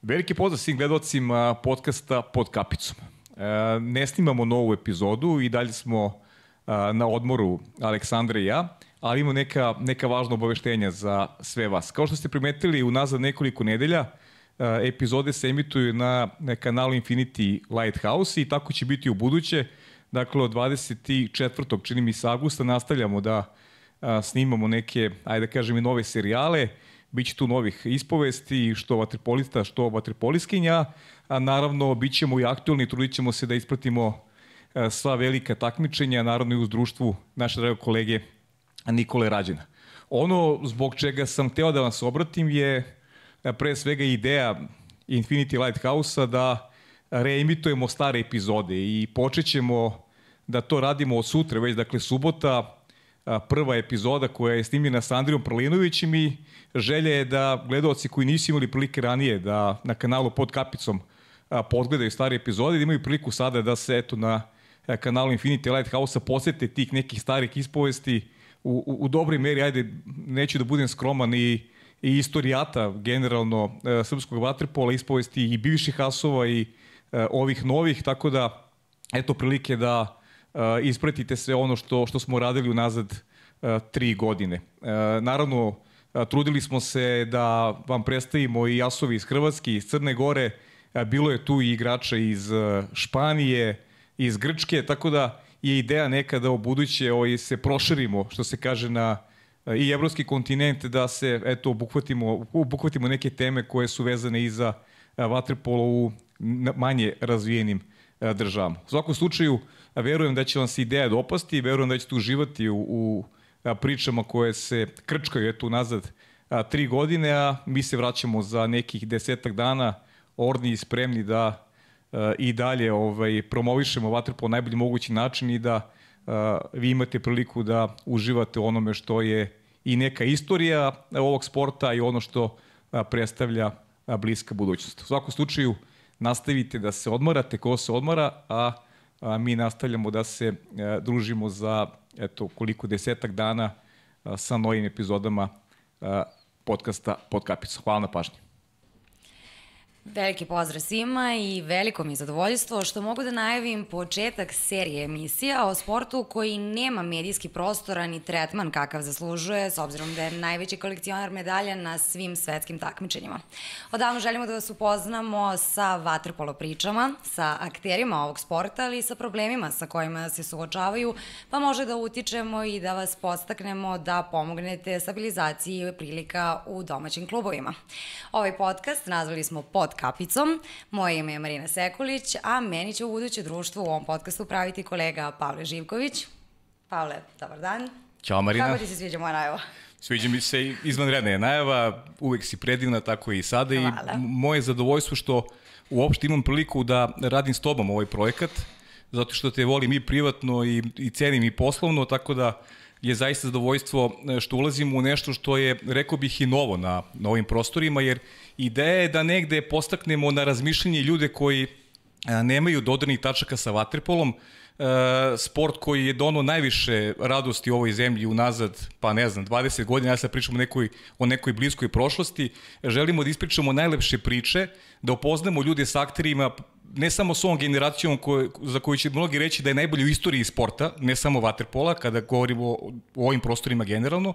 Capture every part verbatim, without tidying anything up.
Veliki pozdrav svim gledalcima podcasta Pod kapicom. Ne snimamo novu epizodu i dalje smo na odmoru Aleksandra i ja, ali imamo neka, neka važna obaveštenja za sve vas. Kao što ste primetili, unazad nekoliko nedelja epizode se emituju na kanalu Infinity Lighthouse i tako će biti u buduće. Dakle, od dvadeset četvrtog čini mi se avgusta nastavljamo da snimamo neke, ajde da kažem, i nove serijale. Biće tu novih ispovesti, što vaterpolista, što vaterpoliskinja, a naravno bit ćemo i aktualni, trudit ćemo se da ispratimo sva velika takmičenja, naravno i uz društvu naše drage kolege Nikole Rađena. Ono zbog čega sam hteo da vam se obratim je pre svega ideja Infinity Lighthouse-a da reimitujemo stare epizode i počet ćemo da to radimo od sutra, već dakle subota, prva epizoda koja je snimljena sa Andrijom Prlinovićem i želja je da gledalci koji nisu imali prilike ranije da na kanalu Pod kapicom podgledaju stare epizode, da imaju priliku sada da se eto na kanalu Infinity Lighthouse-a posete tih nekih starih ispovesti u, u, u dobroj meri, ajde, neću da budem skroman i, i istorijata generalno e, srpskog vaterpola, ispovesti i bivših asova i e, ovih novih, tako da eto prilike da Uh, ispratite sve ono što, što smo radili unazad uh, tri godine. Uh, naravno, uh, trudili smo se da vam predstavimo i asovi iz Hrvatske, iz Crne Gore, uh, bilo je tu i igrača iz uh, Španije, iz Grčke, tako da je ideja neka da u buduće ovaj, se proširimo, što se kaže, na uh, i evropski kontinent, da se eto, obuhvatimo, obuhvatimo neke teme koje su vezane i za uh, vaterpolo u manje razvijenim uh, državama. U svakom slučaju, verujem da će vam se ideja dopasti, verujem da ćete uživati u, u pričama koje se krčkaju eto unazad a, tri godine, a mi se vraćamo za nekih desetak dana orni i spremni da a, i dalje ovaj, promovišemo vaterpolo na najbolji mogući način i da a, vi imate priliku da uživate onome što je i neka istorija ovog sporta i ono što a, predstavlja a, bliska budućnost. U svakom slučaju nastavite da se odmarate, ko se odmara, a A mi nastavljamo da se e, družimo za eto, koliko desetak dana a, sa novim epizodama a, podcasta Pod kapicom. Hvala na pažnji. Veliki pozdrav svima i veliko mi je zadovoljstvo što mogu da najavim početak serije emisija o sportu koji nema medijski prostora ni tretman kakav zaslužuje, s obzirom da je najveći kolekcionar medalja na svim svetskim takmičenjima. Odavno želimo da vas upoznamo sa vaterpolo pričama, sa akterima ovog sporta, ali i sa problemima sa kojima se suočavaju, pa može da utičemo i da vas podstaknemo da pomognete stabilizaciji prilika u domaćim klubovima. Ovaj podcast nazvali smo Pod kapicom. Moje ime je Marina Sekulić, a meni će u buduće društvo u ovom podcastu praviti kolega Pavle Živković. Pavle, dobar dan. Ćao Marina. Kako ti se sviđa moja najava? Sviđa mi se, izvanredna je najava, uvek si predivna, tako i sada. Hvala. I moje zadovoljstvo što uopšte imam priliku da radim s tobom ovaj projekat, zato što te volim i privatno i, i cenim i poslovno, tako da je zaista zadovoljstvo što ulazimo u nešto što je, rekao bih, i novo na, na ovim prostorima, jer ideja je da negde postaknemo na razmišljanje ljude koji a, nemaju dodirnih tačaka sa vaterpolom, e, sport koji je donao najviše radosti u ovoj zemlji unazad, pa ne znam, dvadeset godina, ja sad pričam o nekoj, o nekoj bliskoj prošlosti, želimo da ispričamo najlepše priče, da upoznamo ljude s akterima, ne samo s ovom generacijom koje, za koju će mnogi reći da je najbolji u istoriji sporta, ne samo vaterpola, kada govorimo o, o ovim prostorima generalno.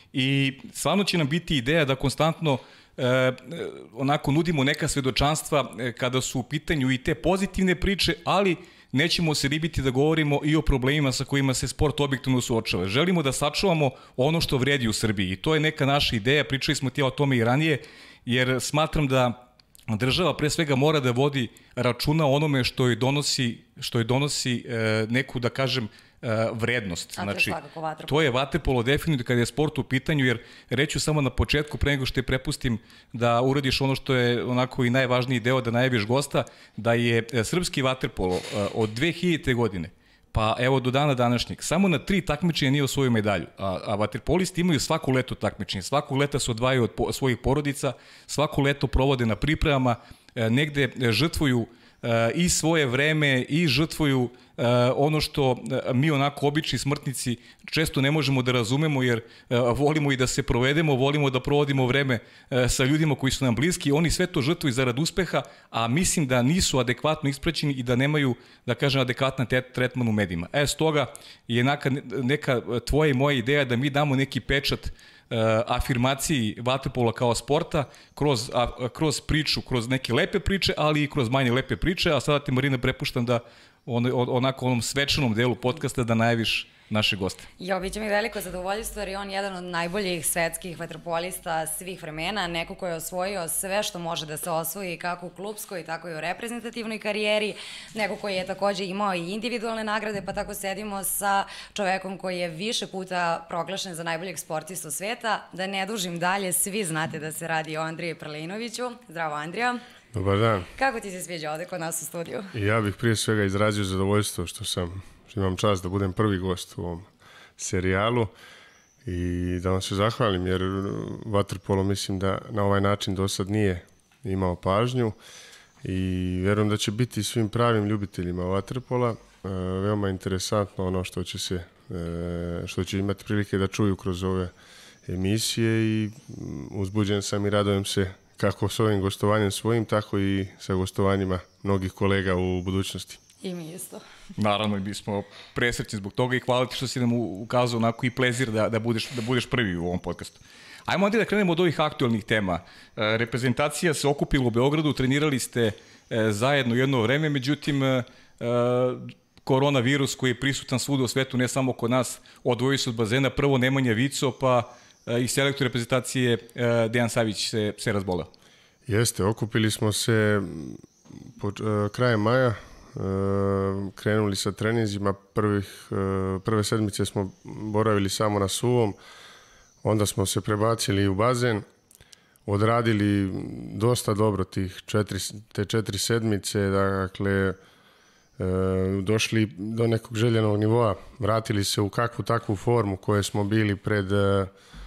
I stvarno će nam biti ideja da konstantno e, onako nudimo neka svedočanstva e, kada su u pitanju i te pozitivne priče, ali nećemo se ribiti da govorimo i o problemima sa kojima se sport objektivno suočava. Želimo da sačuvamo ono što vredi u Srbiji i to je neka naša ideja, pričali smo ti o tome i ranije, jer smatram da država pre svega mora da vodi računa o onome što joj donosi, što joj donosi e, neku, da kažem, e, vrednost. A znači, to, to je vaterpolo definitivno kada je sport u pitanju, jer reću samo na početku, pre nego što te prepustim da uradiš ono što je onako i najvažniji deo, da najaviš gosta, da je srpski vaterpolo e, od dve hiljadite godine pa evo do dana današnjeg, samo na tri takmičenja nije osvojio medalju, a, a vaterpolisti imaju svako leto takmičenje, svakog leta se odvajaju od po, svojih porodica, svako leto provode na pripremama, e, negde žrtvuju e, i svoje vreme i žrtvuju uh, ono što uh, mi onako obični smrtnici često ne možemo da razumemo, jer uh, volimo i da se provedemo, volimo da provodimo vreme uh, sa ljudima koji su nam bliski, oni sve to žrtvuju zarad uspeha, a mislim da nisu adekvatno ispraćeni i da nemaju, da kažem, adekvatan tretman u medijima. E, stoga je neka, neka tvoja i moja ideja da mi damo neki pečat uh, afirmaciji vaterpola kao sporta kroz, a, kroz priču, kroz neke lepe priče, ali i kroz manje lepe priče, a sada ti, Marina, prepuštam da on, onako onom svečanom delu podcasta da najaviš naše goste. Jo, bit će mi veliko zadovoljstvo jer je on jedan od najboljih svetskih vaterpolista svih vremena, neko ko je osvojio sve što može da se osvoji kako u klubskoj, tako i u reprezentativnoj karijeri, neko koji je takođe imao i individualne nagrade, pa tako sedimo sa čovekom koji je više puta proglašen za najboljeg sportistu sveta. Da ne dužim dalje, svi znate da se radi o Andriji Prlinoviću. Zdravo, Andrija. Dobar dan. Kako ti se sviđa ovde kod nas u studiju? Ja bih prije svega izrazio zadovoljstvo što sam što imam čast da budem prvi gost u ovom serijalu i da vam se zahvalim, jer vaterpolo mislim da na ovaj način do sad nije imao pažnju i vjerujem da će biti svim pravim ljubiteljima vaterpola veoma interesantno ono što će se što će imati prilike da čuju kroz ove emisije i uzbuđen sam i radujem se kako s ovim gostovanjem svojim, tako i sa gostovanjima mnogih kolega u budućnosti. I mi isto. Naravno, mi smo presrećni zbog toga i hvala ti što si nam ukazao onako i plezir da, da, budeš, da budeš prvi u ovom podcastu. Ajmo onda da krenemo od ovih aktualnih tema. E, reprezentacija se okupila u Beogradu, trenirali ste e, zajedno jedno vreme, međutim e, koronavirus koji je prisutan svuda u svetu, ne samo kod nas, odvojio se od bazena, prvo Nemanja Vico, pa e, i selektor reprezentacije e, Dejan Savić se, se razboleo. Jeste, okupili smo se po, e, krajem maja, Uh, krenuli sa treninzima, prvih, uh, prve sedmice smo boravili samo na suvom, onda smo se prebacili u bazen, odradili dosta dobro tih četiri, te četiri sedmice, dakle uh, došli do nekog željenog nivoa, vratili se u kakvu takvu formu koje smo bili pred uh,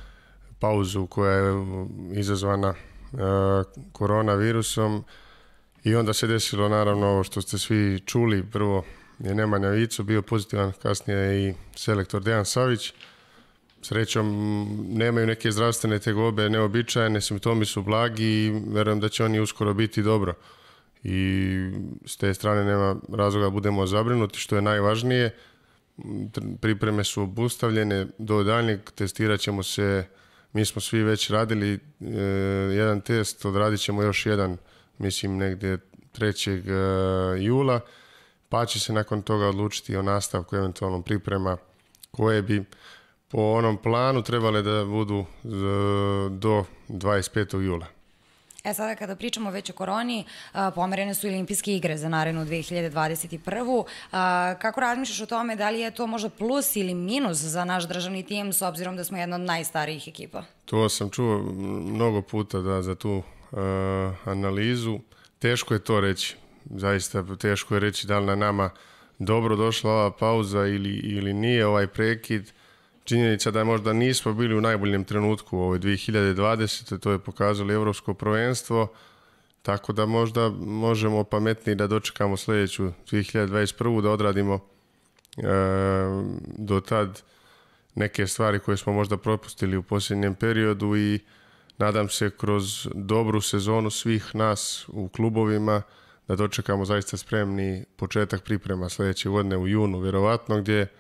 pauzu koja je izazvana uh, koronavirusom. I onda se desilo naravno ovo što ste svi čuli, prvo je Nemanja Vico bio pozitivan, kasnije i selektor Dejan Savić. Srećom nemaju neke zdravstvene tegobe neobičajene, simptomi su blagi i verujem da će oni uskoro biti dobro. I s te strane nema razloga da budemo zabrinuti, što je najvažnije. Pripreme su obustavljene, do daljnjeg testirat ćemo se, mi smo svi već radili e, jedan test, odradit ćemo još jedan, mislim negdje trećeg jula, pa će se nakon toga odlučiti o nastavku eventualnom priprema koje bi po onom planu trebale da budu do dvadeset petog jula. E sada kada pričamo već o koroni, pomerene su i olimpijske igre za narednu dve hiljade dvadeset prvu. Kako razmišljaš o tome, da li je to možda plus ili minus za naš državni tim s obzirom da smo jedna od najstarijih ekipa? To sam čuo mnogo puta da za tu Uh, analizu. Teško je to reći. Zaista teško je reći da li na nama dobro došla ova pauza ili, ili nije ovaj prekid. Činjenica da možda nismo bili u najboljem trenutku u ovoj dve hiljade dvadesete. To je pokazalo Evropsko prvenstvo. Tako da možda možemo pametnije da dočekamo sljedeću dve hiljade dvadeset prvu da odradimo uh, do tad neke stvari koje smo možda propustili u posljednjem periodu i nadam se kroz dobru sezonu svih nas u klubovima da dočekamo zaista spremni početak priprema sljedeće godine u junu, vjerovatno, gdje e,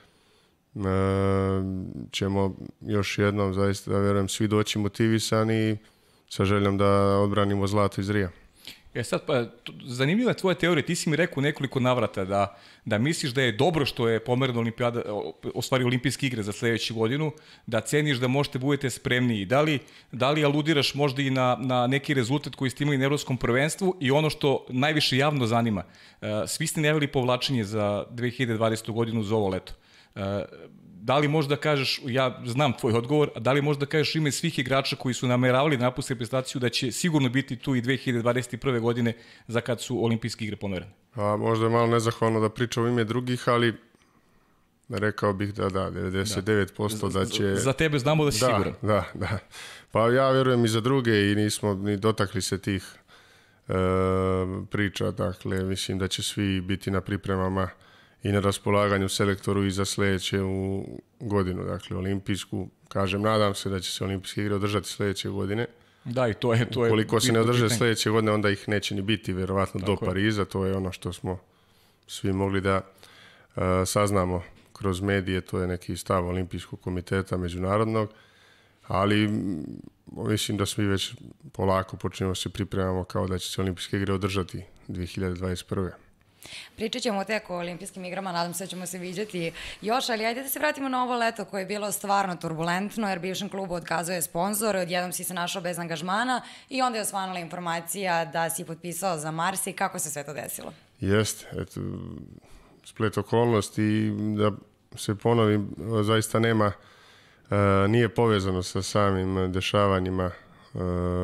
ćemo još jednom zaista, da vjerujem, svi doći motivisani sa željom da odbranimo zlato iz Rija. E sad, pa, zanimljiva je tvoja teorija, ti si mi rekao nekoliko navrata da, da misliš da je dobro što je pomerena olimpijada, ostvari olimpijske igre za sljedeću godinu, da ceniš da možete budete spremniji. Da li, da li aludiraš možda i na, na neki rezultat koji ste imali na Evropskom prvenstvu i ono što najviše javno zanima, svi ste najavili povlačenje za dve hiljade dvadesetu godinu za ovo leto. Da li možda kažeš, ja znam tvoj odgovor, a da li možda kažeš ime svih igrača koji su nameravali da napuste reprezentaciju da će sigurno biti tu i dve hiljade dvadeset prve godine za kad su olimpijske igre pomerene? A možda je malo nezahvalno da pričam u ime drugih, ali rekao bih da da, devedeset devet posto da, da će... Za tebe znamo da si da, siguran. Da, da. Pa ja vjerujem i za druge i nismo ni dotakli se tih e, priča, dakle mislim da će svi biti na pripremama i na raspolaganju selektoru i za sljedeće u godinu. Dakle, olimpijsku, kažem, nadam se da će se olimpijske igre održati sljedeće godine. Da, i to je... To je Ukoliko se ne održe sljedeće godine, onda ih neće ni biti, vjerovatno, do je. Pariza. To je ono što smo svi mogli da uh, saznamo kroz medije. To je neki stav Olimpijskog komiteta međunarodnog. Ali mislim da svi već polako počinjemo se pripremamo kao da će se olimpijske igre održati dvije hiljade dvadeset prve. Pričat ćemo tek o olimpijskim igrama, nadam se da ćemo se viđati još, ali ajde da se vratimo na ovo leto koje je bilo stvarno turbulentno, jer bivšem klubu otkazuje sponsor, odjednom si se našao bez angažmana i onda je osvanula informacija da si potpisao za Marse. Kako se sve to desilo? Jeste, eto, splet okolnosti i da se ponovim, zaista nema, uh, nije povezano sa samim dešavanjima uh,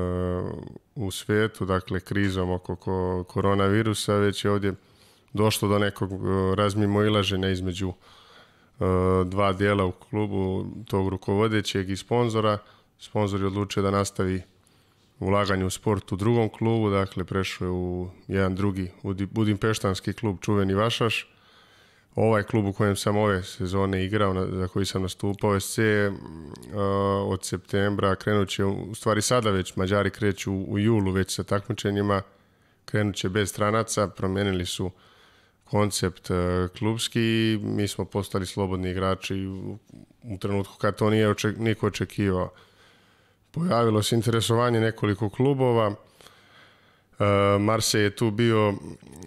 u svijetu, dakle krizom oko ko, koronavirusa, već je ovdje došlo do nekog razmimoilaženja između uh, dva dijela u klubu, tog rukovodećeg i sponzora. Sponzor je odlučio da nastavi ulaganje u sport u drugom klubu, dakle prešao je u jedan drugi budimpeštanski klub, čuveni Vašaš. Ovaj klub u kojem sam ove sezone igrao, za koji sam nastupao, S C, uh, od septembra krenut će, u stvari sada već Mađari kreću u, u julu već sa takmičenjima, krenut će bez stranaca, promijenili su koncept uh, klubski, mi smo postali slobodni igrači u, u trenutku kad to nije oček, niko očekivao. Pojavilo se interesovanje nekoliko klubova. Uh, Marseille je tu bio uh,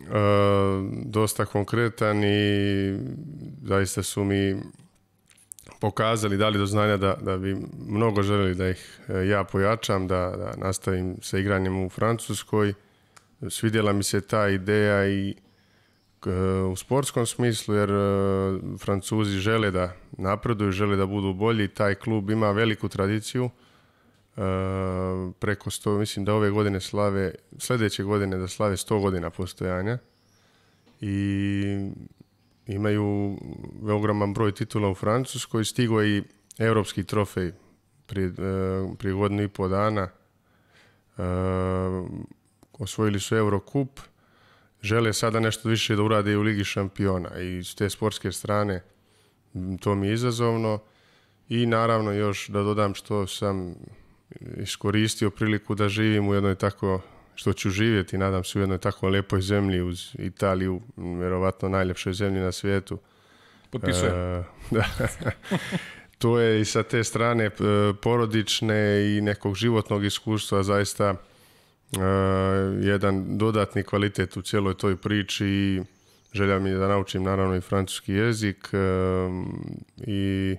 dosta konkretan i zaista su mi pokazali, dali do znanja da, da bi mnogo želeli da ih uh, ja pojačam, da, da nastavim sa igranjem u Francuskoj. Svidjela mi se ta ideja i u sportskom smislu, jer uh, Francuzi žele da napreduju, žele da budu bolji. Taj klub ima veliku tradiciju. Uh, preko sto, mislim da ove godine slave, sljedeće godine da slave sto godina postojanja i imaju ogroman broj titula u Francuskoj. Stigo je i europski trofej prije, uh, prije godinu i pol dana. Uh, osvojili su Eurocup. Žele sada nešto više da urade u Ligi šampiona i s te sportske strane to mi je izazovno. I naravno još da dodam što sam iskoristio priliku da živim u jednoj tako, što ću živjeti, nadam se, u jednoj tako lijepoj zemlji uz Italiju, vjerovatno najljepšoj zemlji na svijetu. Potpisujem. E, da. To je i sa te strane porodične i nekog životnog iskustva zaista Uh, jedan dodatni kvalitet u cijeloj toj priči i želja mi je da naučim naravno i francuski jezik uh, i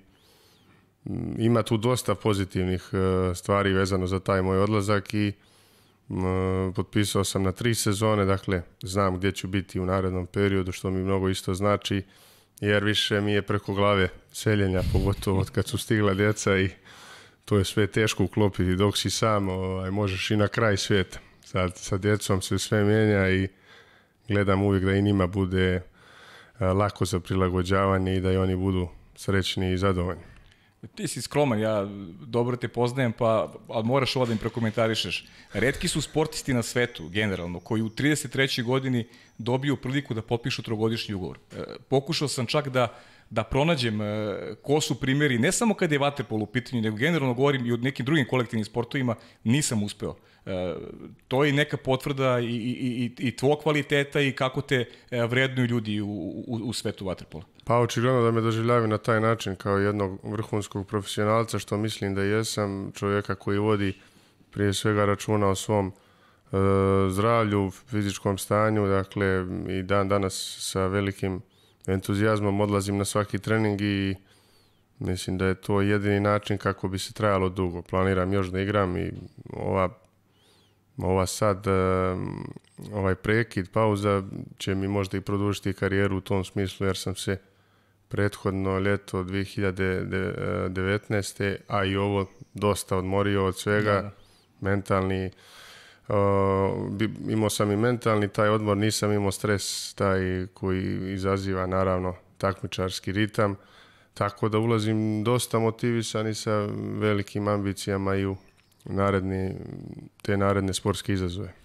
ima tu dosta pozitivnih uh, stvari vezano za taj moj odlazak i uh, potpisao sam na tri sezone, dakle znam gdje ću biti u narednom periodu, što mi mnogo isto znači, jer više mi je preko glave seljenja, pogotovo od kad su stigla djeca i to je sve teško uklopiti dok si sam, ovaj, možeš i na kraj svijeta. Sad, sa djecom se sve mijenja i gledam uvijek da i njima bude a, lako za prilagođavanje i da i oni budu srećni i zadovoljni. Ti si skroman, ja dobro te poznajem, pa ali moraš ovo da im prokomentarišeš. Retki su sportisti na svetu, generalno, koji u trideset trećoj godini dobiju priliku da potpišu trogodišnji ugovor. E, pokušao sam čak da da pronađem e, ko su primjeri, ne samo kad je vaterpolo u pitanju, nego generalno govorim i o nekim drugim kolektivnim sportovima, nisam uspeo. E, to je neka potvrda i, i, i, i tvog kvaliteta i kako te e, vrednuju ljudi u, u, u svetu vaterpola. Pa očigledno da me doživljavaju na taj način kao jednog vrhunskog profesionalca, što mislim da jesam, čovjeka koji vodi prije svega računa o svom e, zdravlju, fizičkom stanju, dakle i dan danas sa velikim entuzijazmom odlazim na svaki trening i mislim da je to jedini način kako bi se trajalo dugo. Planiram još da igram i ova, ova sad, ovaj prekid, pauza će mi možda i produžiti karijeru u tom smislu, jer sam se prethodno ljeto dvije hiljade devetnaeste. a i ovo dosta odmorio od svega, da, da. mentalni. Uh, imao sam i mentalni taj odmor, nisam imao stres taj koji izaziva naravno takmičarski ritam, tako da ulazim dosta motivisan i sa velikim ambicijama i u naredni, te naredne sportske izazove.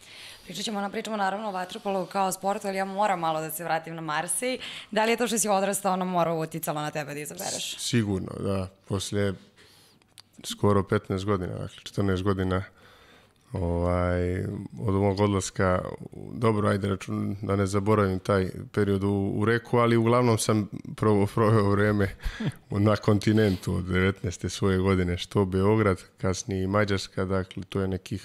Pričat ćemo, pričamo naravno o vaterpolu kao sportu, ali ja moram malo da se vratim na Marsej. Da li je to što si odrastao na moru uticalo na tebe da izabereš? Sigurno, da. Poslije skoro petnaest godina, dakle četrnaest godina ovaj, od mog odlaska, dobro, ajde račun da ne zaboravim taj period u, u Reku, ali uglavnom sam proveo, proveo vreme na kontinentu od devetnaeste svoje godine, što Beograd, kasnije i Mađarska, dakle to je nekih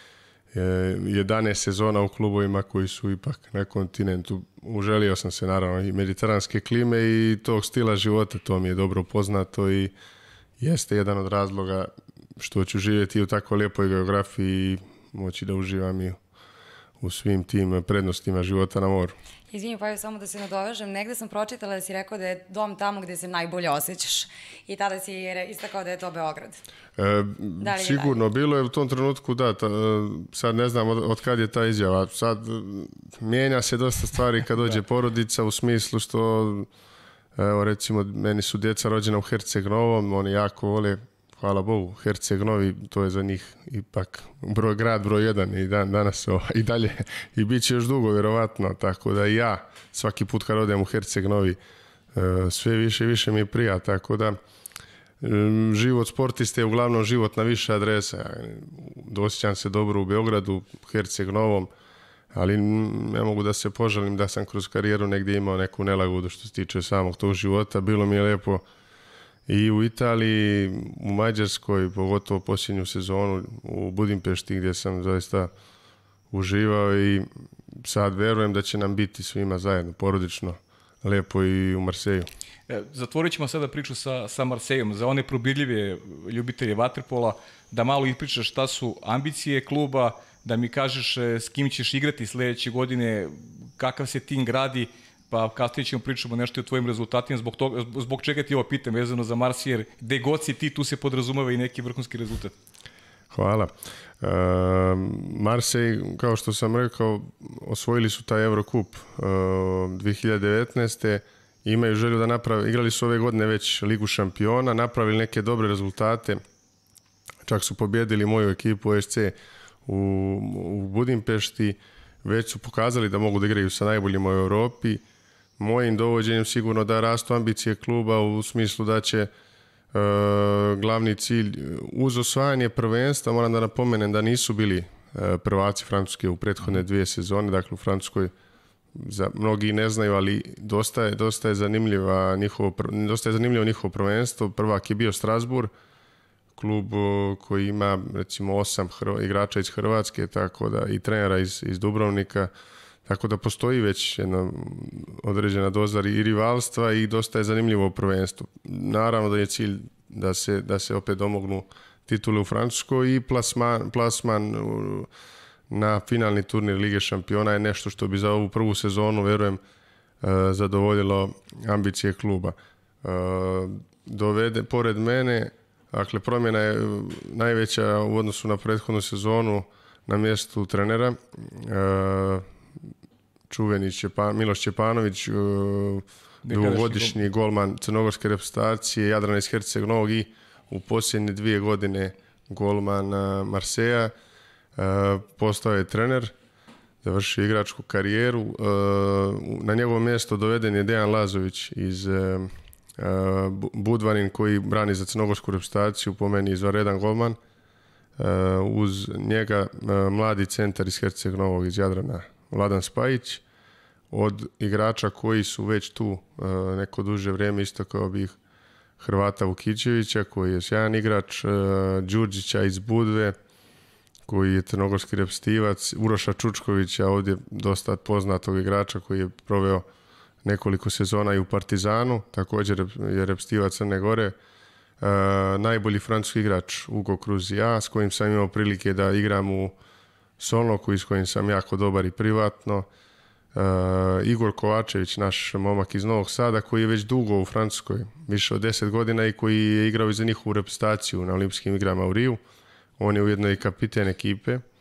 jedanaest sezona u klubovima koji su ipak na kontinentu. Uželio sam se naravno i mediteranske klime i tog stila života, to mi je dobro poznato i jeste jedan od razloga što ću živjeti u tako lijepoj geografiji i moći da uživam i u svim tim prednostima života na moru. Izvini, pa samo da se nadovežem, negde sam pročitala da si rekao da je dom tamo gde se najbolje osjećaš i tada si istakao da je to Beograd. E, sigurno, bilo je u tom trenutku, da, ta, sad ne znam od, od kad je ta izjava, sad mijenja se dosta stvari kad dođe porodica u smislu što, evo recimo, meni su djeca rođena u Herceg Novom, oni jako vole, hvala Bogu, Herceg Novi, to je za njih ipak broj, grad broj jedan i dan, danas o, i dalje i bit će još dugo vjerovatno, tako da i ja svaki put kad odem u Herceg Novi sve više i više mi prija, tako da život sportiste je uglavnom život na više adresa. Osjećam se dobro u Beogradu, Herceg Novom, ali ne mogu da se požalim da sam kroz karijeru negdje imao neku nelagodu što se tiče samog tog života. Bilo mi je lijepo i u Italiji, u Mađarskoj, pogotovo posljednju sezonu u Budimpešti gdje sam zaista uživao i sad verujem da će nam biti svima zajedno, porodično, lijepo i u Marseju. E, zatvorit ćemo sada priču sa, sa Marsejom. Za one probirljive ljubitelje vaterpola, da malo ispričaš šta su ambicije kluba, da mi kažeš s kim ćeš igrati sljedeće godine, kakav se tim gradi, pa kasnije ćemo pričamo nešto o tvojim rezultatima, zbog, toga, zbog čega ti ovo pitam vezano za Marsej, jer gde god si ti, tu se podrazumeva i neki vrhunski rezultat. Hvala. E, Marsej, kao što sam rekao, osvojili su taj Eurocup e, dvije hiljade devetnaeste. Imaju želju da naprave, igrali su ove godine već Ligu šampiona, napravili neke dobre rezultate, čak su pobjedili moju ekipu O S C u, u Budimpešti, već su pokazali da mogu da igraju sa najboljima u Europi. Mojim dovođenjem sigurno da rastu ambicije kluba u smislu da će e, glavni cilj uz osvajanje prvenstva, moram da napomenem da nisu bili e, prvaci Francuske u prethodne dvije sezone, dakle u Francuskoj za mnogi ne znaju, ali dosta je, dosta je zanimljiva njihovo, dosta je zanimljivo njihovo prvenstvo. Prvak je bio Strasbourg, klub koji ima recimo osam Hrv- igrača iz Hrvatske, tako da i trenera iz, iz Dubrovnika, tako da postoji već jedna određena doza i rivalstva i dosta je zanimljivo prvenstvo. Naravno da je cilj da se, da se opet domognu titule u Francuskoj i plasman, plasman na finalni turnir Lige šampiona je nešto što bi za ovu prvu sezonu, verujem, zadovoljilo ambicije kluba. Dovede, pored mene, dakle, promjena je najveća u odnosu na prethodnu sezonu na mjestu trenera. Čuveni Čepan, Miloš Čepanović, dugogodišnji golman crnogorske reprezentacije, Jadrana iz Herceg Novog i u posljednje dvije godine golman Marseja. Postao je trener, završio igračku karijeru. Na njegovo mjesto doveden je Dejan Lazović iz Budvanin koji brani za crnogorsku reprezentaciju, po meni izvanredan golman. Uz njega mladi centar iz Herceg Novog iz Jadrana, Vladan Spajić. Od igrača koji su već tu neko duže vrijeme, istakao bih Hrvata Vukićevića koji je sjajan igrač, Đurđića iz Budve koji je crnogorski repstivac, Uroša Čučkovića, ovdje dosta poznatog igrača koji je proveo nekoliko sezona i u Partizanu, također je repstivac Crne Gore. E, najbolji francuski igrač Ugo Cruzia, s kojim sam imao prilike da igram u Solnoku i s kojim sam jako dobar i privatno. E, Igor Kovačević, naš momak iz Novog Sada, koji je već dugo u Francuskoj, više od deset godina i koji je igrao i za njihovu reprezentaciju na olimpijskim igrama u Riju. On je ujedno i kapiten ekipe. E,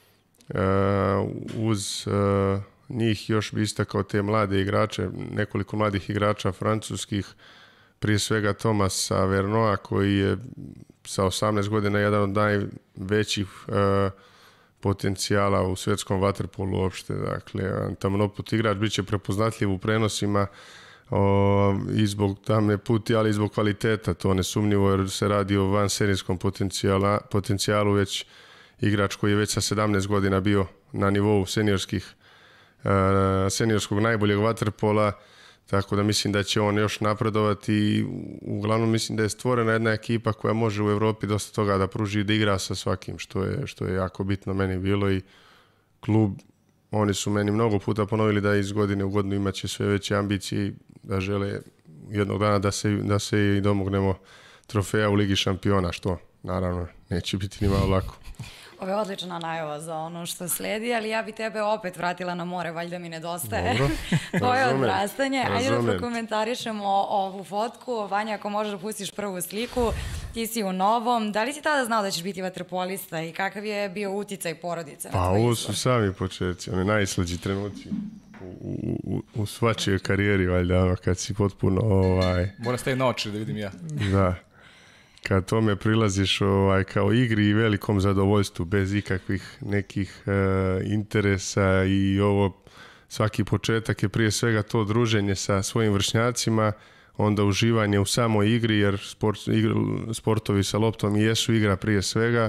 uz e, njih još bi istakao te mlade igrače, nekoliko mladih igrača francuskih, prije svega Tomasa Vernoa koji je sa osamnaest godina jedan od najvećih e, potencijala u svjetskom vaterpolu uopšte. Dakle, tamnoput igrač bit će prepoznatljiv u prenosima o, i zbog tamne puti, ali i zbog kvaliteta. To nesumnjivo jer se radi o vanserijskom potencijalu, već igrač koji je već sa sedamnaest godina bio na nivou seniorskih, uh, seniorskog najboljeg vaterpola, tako da mislim da će on još napredovati i uglavnom mislim da je stvorena jedna ekipa koja može u Evropi dosta toga da pruži i da igra sa svakim, što je, što je jako bitno meni bilo i klub, oni su meni mnogo puta ponovili da iz godine u godinu imaće sve veće ambicije i da žele jednog dana da se, da se i domognemo trofeja u Ligi šampiona, što naravno neće biti ni malo lako. Ovo je odlična najava za ono što sledi, ali ja bi tebe opet vratila na more, valjda mi nedostaje. Tvoje odrastanje. Ajde da prokomentarišemo ovu fotku. Vanja, ako možeš da pustiš prvu sliku, ti si u Novom. Da li si tada znao da ćeš biti vaterpolista i kakav je bio uticaj porodice? Pa ovo su sami početci, oni najslađi trenuci u, u, u svačijoj karijeri, valjda, kad si potpuno... Ovaj... Moram staviti na oči da vidim ja. Da. Kad tome prilaziš ovaj, kao igri i velikom zadovoljstvu, bez ikakvih nekih e, interesa i ovo, svaki početak je prije svega to druženje sa svojim vršnjacima, onda uživanje u samoj igri, jer sport, igr, sportovi sa loptom i jesu igra prije svega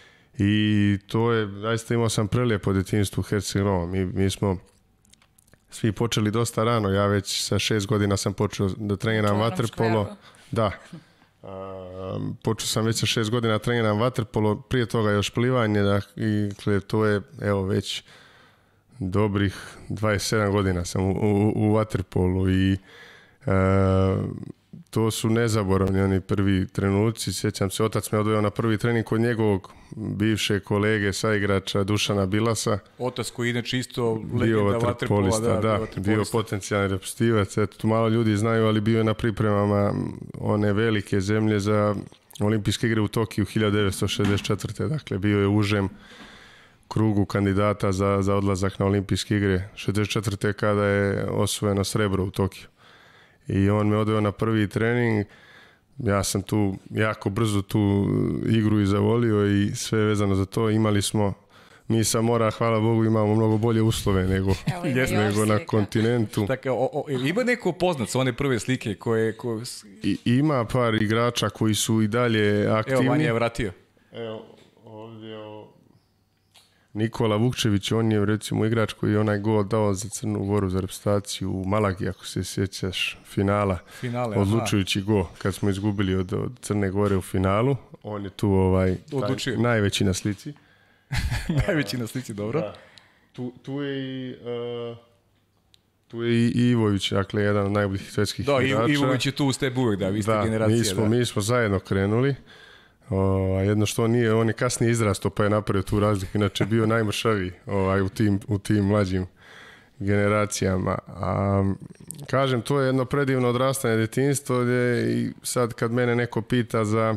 i to je, zaista imao sam prelijepo djetinjstvo u Herceg-Novom. Mi, mi smo svi počeli dosta rano, ja već sa šest godina sam počeo da treniram vaterpolo. Da. Uh, počeo sam već sa šest godina treniram vaterpolo, prije toga još plivanje, dakle to je evo već dobrih dvadeset sedam godina sam u, u, u vaterpolu i uh, to su nezaboravni oni prvi trenuci. Sjećam se, otac me odveo na prvi trening kod njegovog bivšeg kolege, saigrača Dušana Bilasa. Otac koji inače isto legenda vaterpola, da, da, bio potencijalni reprezentativac. Eto, tu malo ljudi znaju, ali bio je na pripremama one velike zemlje za olimpijske igre u Tokiju hiljadu devetsto šezdeset četvrte. Dakle, bio je u užem krugu kandidata za, za odlazak na olimpijske igre šezdeset četvrte kada je osvojeno srebro u Tokiju. I on me odveo na prvi trening, ja sam tu jako brzo tu igru i zavolio i sve vezano za to. Imali smo, mi sa mora, hvala Bogu, imamo mnogo bolje uslove nego, nego na kontinentu. Tako, o, o, ima neko poznat sa one prve slike koje... koje... I, ima par igrača koji su i dalje aktivni. Evo, Vanja je vratio. Evo, ovdje o... Nikola Vukčević, on je recimo igrač koji je onaj gol dao za Crnu Goru za reprezentaciju u Malagi, ako se sjećaš, finala, Finale, odlučujući aha. Gol kad smo izgubili od, od Crne Gore u finalu. On je tu ovaj, taj, najveći na slici. Najveći na slici, dobro. Da. Tu, tu je i... Uh, tu je i Ivović, dakle, jedan od najboljih svetskih da, igrača. Da, Ivović je tu uz tebi uvijek, da, vi ste da, generacija. Mi smo, da, mi smo zajedno krenuli. O, jedno što nije, on je kasnije izrasto pa je napravio tu razliku, inače bio najmršaviji ovaj, u, tim, u tim mlađim generacijama. A, kažem, to je jedno predivno odrastanje djetinjstvo gdje i sad kad mene neko pita za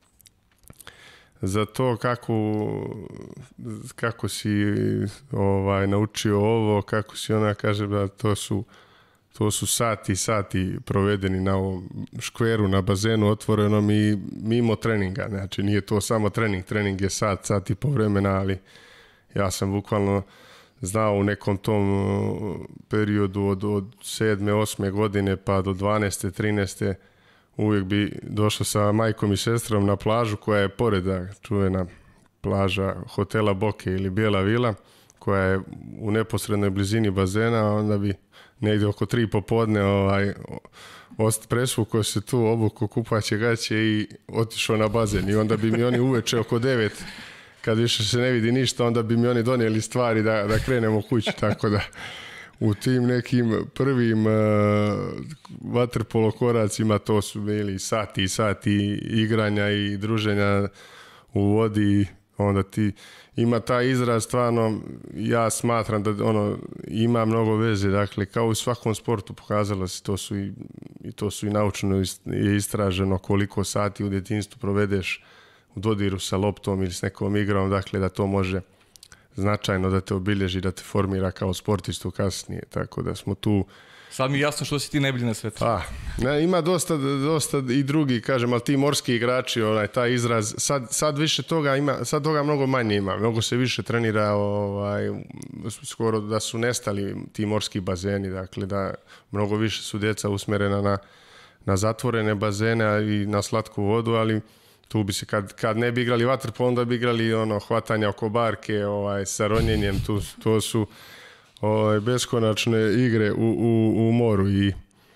za to kako, kako si ovaj, naučio ovo, kako si ona kaže da to su To su sati i sati provedeni na ovom škveru, na bazenu otvorenom i mimo treninga. Znači nije to samo trening, trening je sat, sat i po vremena, ali ja sam bukvalno znao u nekom tom periodu od, od sedme, osme godine pa do dvanaeste, trinaeste uvijek bi došao sa majkom i sestrom na plažu koja je pored, čuvena plaža hotela Boke ili Bijela vila, koja je u neposrednoj blizini bazena, onda bi negdje oko tri popodne ovaj, presvukao se tu, obuko kupaće gaće i otišao na bazen. I onda bi mi oni uveče oko devet, kad više se ne vidi ništa, onda bi mi oni donijeli stvari da, da krenemo kući. Tako da u tim nekim prvim uh, vaterpolo koracima to su bili sati i sati igranja i druženja u vodi. Onda ti ima taj izraz, stvarno ja smatram da ono ima mnogo veze, dakle kao u svakom sportu pokazalo se, to su i, i to su i naučno je istraženo koliko sati u djetinjstvu provedeš u dodiru sa loptom ili s nekom igrom, dakle da to može značajno da te obilježi, da te formira kao sportistu kasnije, tako da smo tu Sad mi je jasno što si ti najbolji na svetu. Pa, ne, ima dosta, dosta i drugi, kažem, ali ti morski igrači, onaj, taj izraz, sad, sad više toga ima, sad toga mnogo manje ima, mnogo se više trenira, ovaj, skoro da su nestali ti morski bazeni, dakle, da mnogo više su djeca usmjerena na, na zatvorene bazene i na slatku vodu, ali tu bi se, kad, kad ne bi igrali vaterpolo, onda bi igrali ono, hvatanja oko barke, ovaj, sa ronjenjem, tu, to su ovaj, beskonačne igre u, u, u moru i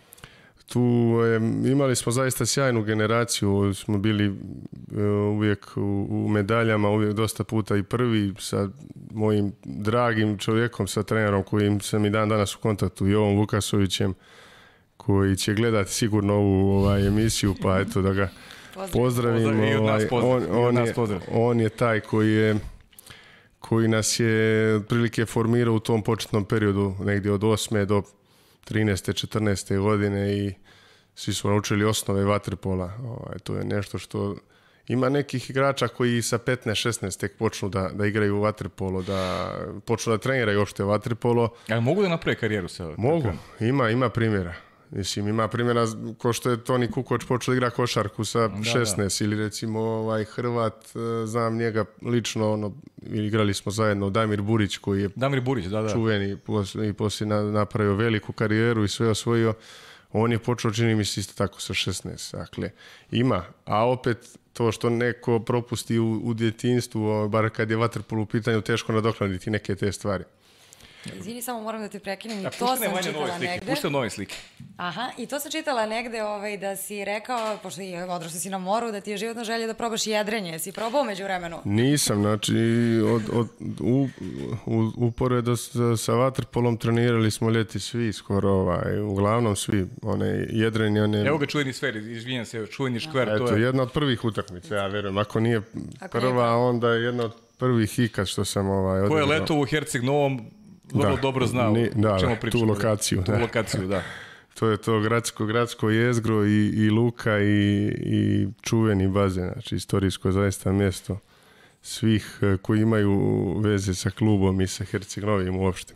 tu je, imali smo zaista sjajnu generaciju, smo bili e, uvijek u, u medaljama, uvijek dosta puta i prvi sa mojim dragim čovjekom, sa trenerom kojim sam i dan danas u kontaktu, Jovom Vukasovićem, koji će gledati sigurno ovu ovaj, emisiju, pa eto da ga pozdravim. Pozdrav, ovaj, on, on, je, on je taj koji je koji nas je otprilike formirao u tom početnom periodu, negdje od osme do trinaeste, četrnaeste godine i svi smo naučili osnove vaterpola. Ovaj, to je nešto što ima nekih igrača koji sa petnaest šesnaest tek počnu da, da igraju vaterpolo, da počnu da treniraju uopšte vaterpolo. Ali mogu da naprave karijeru sa? Mogu, ima, ima primjera. Mislim, ima primjera ko što je Toni Kukoč počeo da igra košarku sa šesnaest da, da. Ili recimo ovaj Hrvat, znam njega lično, ono, igrali smo zajedno, Damir Burić koji je Damir Burić, da, da. čuveni i poslije napravio veliku karijeru i sve osvojio. On je počeo, čini mi se, isto tako sa šesnaest. Dakle, ima, a opet to što neko propusti u, u djetinjstvu, bar kad je vaterpolo u pitanju, teško nadoknaditi neke te stvari. Izvini, samo moram da te prekinem. I A to sam čitala negde. Pušta nove slike. Aha, i to sam čitala negde ovaj, da si rekao, pošto je odrastao si na moru, da ti je životna želja da probaš jedrenje. Si probao među vremenu? Nisam, znači od, od, u, u, uporedo sa, sa vaterpolom trenirali smo ljeti svi, skoro ovaj, uglavnom svi, one jedrenje, one... Evo ga čuveni Škver, izvinjam se, čuveni Škver. Eto, to je... jedna od prvih utakmica, ja verujem. Ako nije Ako prva, nije... onda je jedna od prvih ikad što sam ovaj, odigrao. Ko je leto u Herceg Novom, vrlo da, dobro znao ni, da, čemu pričamo. Tu lokaciju. Tu da. lokaciju, da. To je to gradsko, gradsko jezgro i, i luka i, i čuveni bazen, znači istorijsko zaista mjesto svih koji imaju veze sa klubom i sa Herceg Novim uopšte.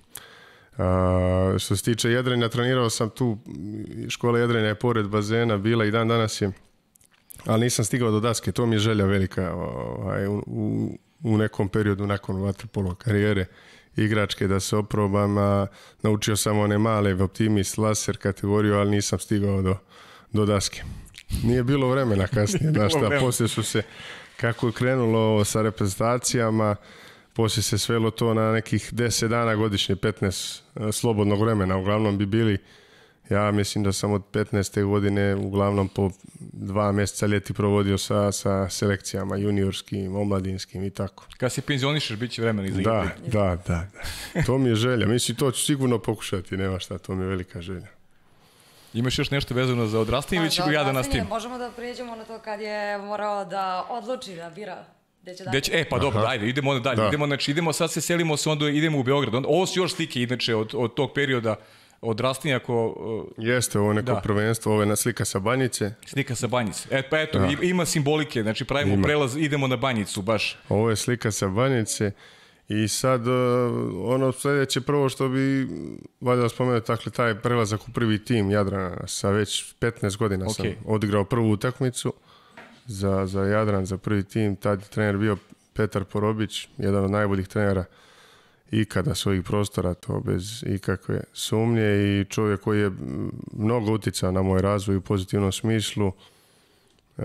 A, što se tiče jedrenja, trenirao sam tu, škola jedrenja je pored bazena bila i dan danas je, ali nisam stigao do daske, to mi je želja velika ovaj, u, u nekom periodu nakon vaterpolo karijere igračke da se oprobam, a naučio sam one male Optimist laser kategoriju, ali nisam stigao do, do daske. Nije bilo vremena kasnije, znaš šta, poslije su se, kako je krenulo sa reprezentacijama, poslije se svelo to na nekih deset dana godišnje, petnaest slobodnog vremena, uglavnom bi bili, ja mislim da sam od petnaeste godine uglavnom po dva mjeseca ljeti provodio sa, sa selekcijama juniorskim, omladinskim i tako. Kad se penzionišeš, bit će vremena iza da, da, da, da. To mi je želja. Mislim, to ću sigurno pokušati, nema šta, to mi je velika želja. Imaš još nešto vezano za odrastanje ili ću ja da nastavim? Možemo da prijeđemo na to kad je morao da odluči, da bira. Deć, e, pa dobro, ajde, idemo onda dalje. Da. Idemo, znači, idemo, sad se selimo se, onda idemo u Beograd. Onda, ovo su još slike, inače, od, od tog perioda odrastanja ako... Uh, Jeste, ovo neko da. prvenstvo, ovo je na slika sa Banjice. Slika sa Banjice. E, pa eto, da. ima simbolike, znači pravimo ima. prelaz, idemo na Banjicu, baš. Ovo je slika sa Banjice i sad uh, ono sljedeće prvo što bi valjda spomenuti, dakle, taj prelazak u prvi tim Jadrana, sa već petnaest godina okay. sam odigrao prvu utakmicu za, za Jadran, za prvi tim, tad je trener bio Petar Porobić, jedan od najboljih trenera ikada s ovih prostora, to bez ikakve sumnje i čovjek koji je mnogo uticao na moj razvoj u pozitivnom smislu. E,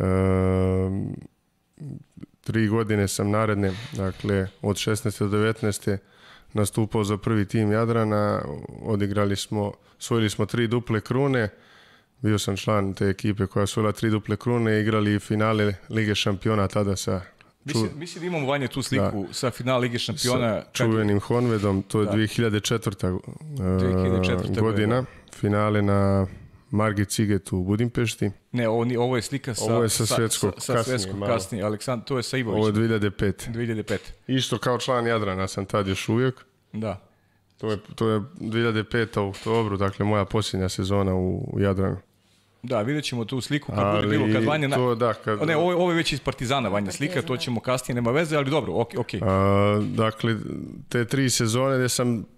tri godine sam naredne, dakle od šesnaeste do devetnaeste nastupao za prvi tim Jadrana, odigrali smo, osvojili smo tri duple krune, bio sam član te ekipe koja osvojila tri duple krune, igrali finale Lige šampiona tada sa Mislim, mislim da imamo, Vanja, tu sliku da. sa finala Lige šampiona. Sa čuvenim kad... Honvedom, to je da. dvije hiljade četvrta. godina. Finale na Margit Cigetu u Budimpešti. Ne, ovo, ovo je slika sa, ovo je sa svetskog sa, sa kasnije. kasnije. Aleksandar, to je sa Ivovićem. Ovo je dvije hiljade pete. dvije hiljade pete. Isto kao član Jadrana sam tad još uvijek. Da. To je, to je dvije hiljade peta u oktobru, dakle moja posljednja sezona u, u Jadranu. Da, vidjet ćemo tu sliku kad bude bilo, kad Vanja... To, da, kad... Ne, ovo, ovo je već iz Partizana, Vanja slika, to ćemo kasnije, nema veze, ali dobro, ok. okay. A, dakle, te tri sezone gdje sam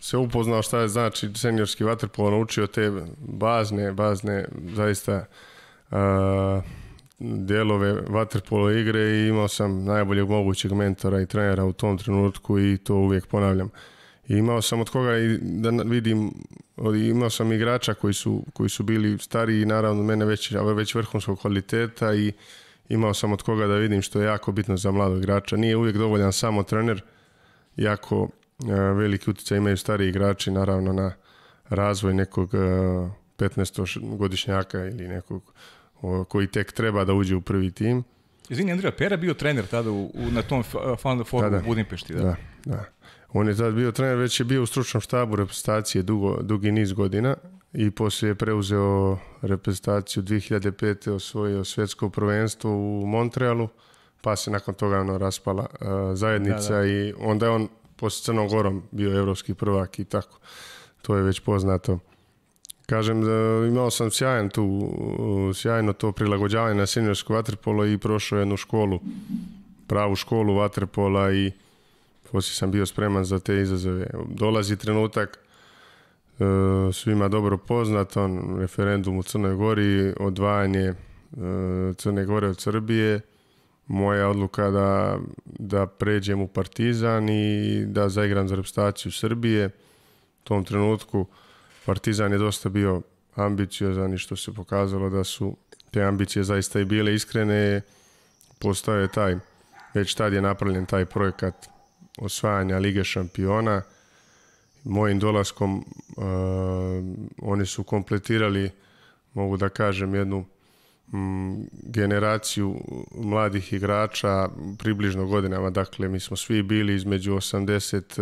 se upoznao šta je znači seniorski vaterpolo, naučio te bazne, bazne zaista uh, dijelove vaterpolo igre i imao sam najboljeg mogućeg mentora i trenera u tom trenutku i to uvijek ponavljam. I imao sam od koga i da vidim, imao sam igrača koji su, koji su bili stariji, naravno mene već, već vrhunskog kvaliteta i imao sam od koga da vidim što je jako bitno za mladog igrača. Nije uvijek dovoljan samo trener, jako veliki utjecaj imaju stariji igrači naravno na razvoj nekog petnaestogodišnjaka ili nekog koji tek treba da uđe u prvi tim. Izvini, Andrija, Pera bio trener tada u, u, na tom Final Fouru u Budimpešti, da? Da, da. On je tada bio trener, već je bio u stručnom štabu reprezentacije dugo, dugi niz godina i poslije je preuzeo reprezentaciju dvije hiljade pete. osvojio svjetsko prvenstvo u Montrealu, pa se nakon toga ono raspala uh, zajednica da, da. I onda je on poslije Crnom Gorom bio evropski prvak i tako. To je već poznato. Kažem, da imao sam sjajan tu, sjajno to prilagođavanje na seniorsko vaterpolo i prošao jednu školu, pravu školu vaterpola i poslije sam bio spreman za te izazove. Dolazi trenutak, svima dobro poznat, on referendum u Crnoj Gori, odvajanje Crne Gore od Srbije, moja odluka da, da pređem u Partizan i da zaigram za reprezentaciju Srbije. U tom trenutku Partizan je dosta bio ambiciozan i što se pokazalo da su te ambicije zaista i bile iskrene. Postao je taj, već tad je napravljen taj projekat osvajanja Lige šampiona. Mojim dolaskom uh, oni su kompletirali, mogu da kažem, jednu mm, generaciju mladih igrača približno godinama. Dakle, mi smo svi bili između osamdeset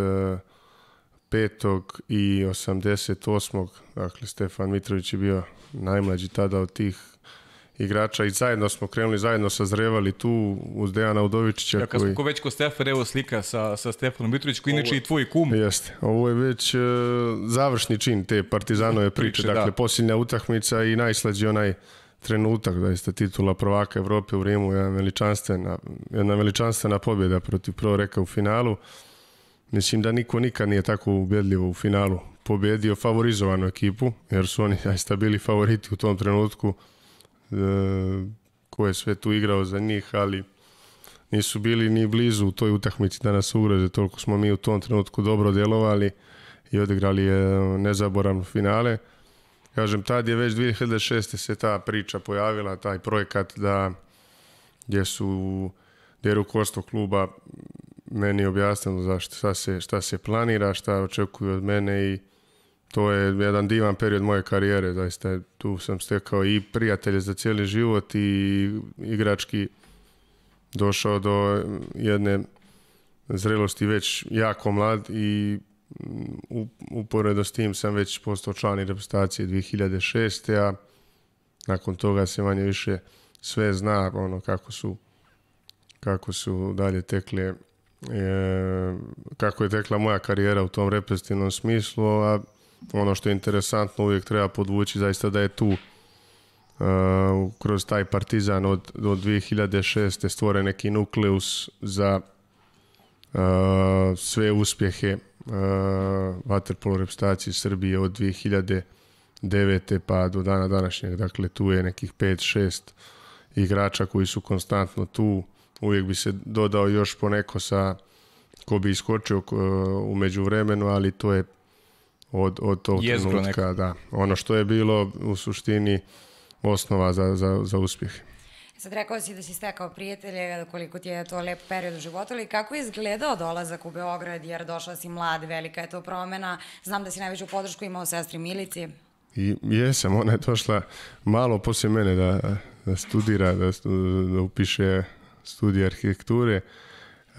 petog i osamdeset osmog Dakle, Stefan Mitrović je bio najmlađi tada od tih igrača i zajedno smo krenuli, zajedno sazrevali tu uz Dejana Udovičića. Ja, kad koji... smo već kod Stefan, evo slika sa, sa Stefanom Mitrovićem, koji inače i tvoj kum. Jeste. Ovo je već uh, završni čin te Partizanove priče. priče dakle, da. Posljednja utakmica i najslađi onaj trenutak, da jeste titula prvaka Evrope u Rimu, jedna veličanstvena, jedna veličanstvena pobjeda protiv Proreka u finalu. Mislim da niko nikad nije tako ubedljivo u finalu pobjedio favorizovanu ekipu, jer su oni zaista bili favoriti u tom trenutku. E, ko je sve tu igrao za njih, ali nisu bili ni blizu u toj utakmici da nas ugroze. Toliko smo mi u tom trenutku dobro djelovali i odigrali je nezaboravno finale. Kažem, tad je već dvije hiljade šeste. se ta priča pojavila, taj projekat da gdje su gdje je rukovodstvo kluba meni objasnilo zašto, šta se, šta se planira, šta očekuju od mene i to je jedan divan period moje karijere. Zaista tu sam stekao i prijatelje za cijeli život i igrački došao do jedne zrelosti već jako mlad i uporedo s tim sam već postao član reprezentacije dvije hiljade šeste. a nakon toga se manje više sve zna ono kako su kako su dalje tekle e, kako je tekla moja karijera u tom reprezentativnom smislu, a ono što je interesantno uvijek treba podvući zaista da je tu uh, kroz taj Partizan od, od dvije hiljade šeste. stvoren neki nukleus za uh, sve uspjehe uh, vaterpolo reprezentacije Srbije od dvije hiljade devete. pa do dana današnjeg. Dakle, tu je nekih pet šest igrača koji su konstantno tu. Uvijek bi se dodao još poneko sa ko bi iskočio uh, u međuvremenu, ali to je od, od tog Jezgro trenutka, neko. Da. Ono što je bilo u suštini osnova za, za, za uspjeh. Sad rekao si da si stekao prijatelje, koliko ti je to lep period u životu, ali kako je izgledao dolazak u Beograd, jer došla si mlad, velika je to promjena. Znam da si najveću podršku imao sestri Milici. I jesam, ona je došla malo poslije mene da, da studira, da, da upiše studij arhitekture. Uh,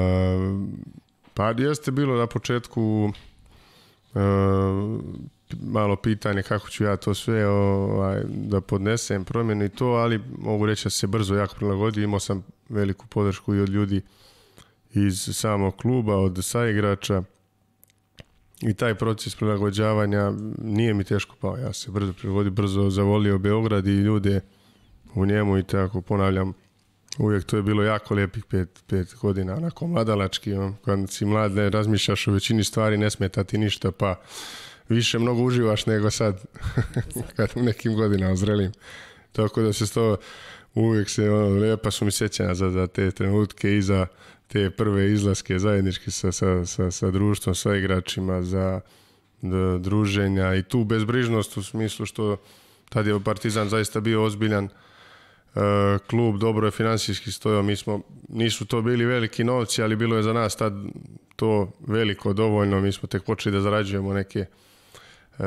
pa jeste bilo na početku Uh, malo pitanje kako ću ja to sve ovaj, da podnesem, promjenu i to, ali mogu reći da se brzo jako prilagodio. Imao sam veliku podršku i od ljudi iz samog kluba, od saigrača i taj proces prilagođavanja nije mi teško pao. Ja se brzo prilagodio, brzo zavolio Beograd i ljude u njemu i tako ponavljam, uvijek to je bilo jako lijepih pet, pet godina, onako mladalački, on, kad si mlad ne razmišljaš o većini stvari, ne smeta ti ništa, pa više mnogo uživaš nego sad, kad u nekim godinama zrelim. Tako da se to uvijek se, ono, lijepa su mi sjećanja za, za te trenutke i za te prve izlaske zajednički sa, sa, sa, sa društvom, sa igračima, za d, druženja i tu bezbrižnost u smislu što tad je Partizan zaista bio ozbiljan uh, klub, dobro je financijski stojao, mi smo, nisu to bili veliki novci, ali bilo je za nas tad to veliko, dovoljno, mi smo tek počeli da zarađujemo neke uh,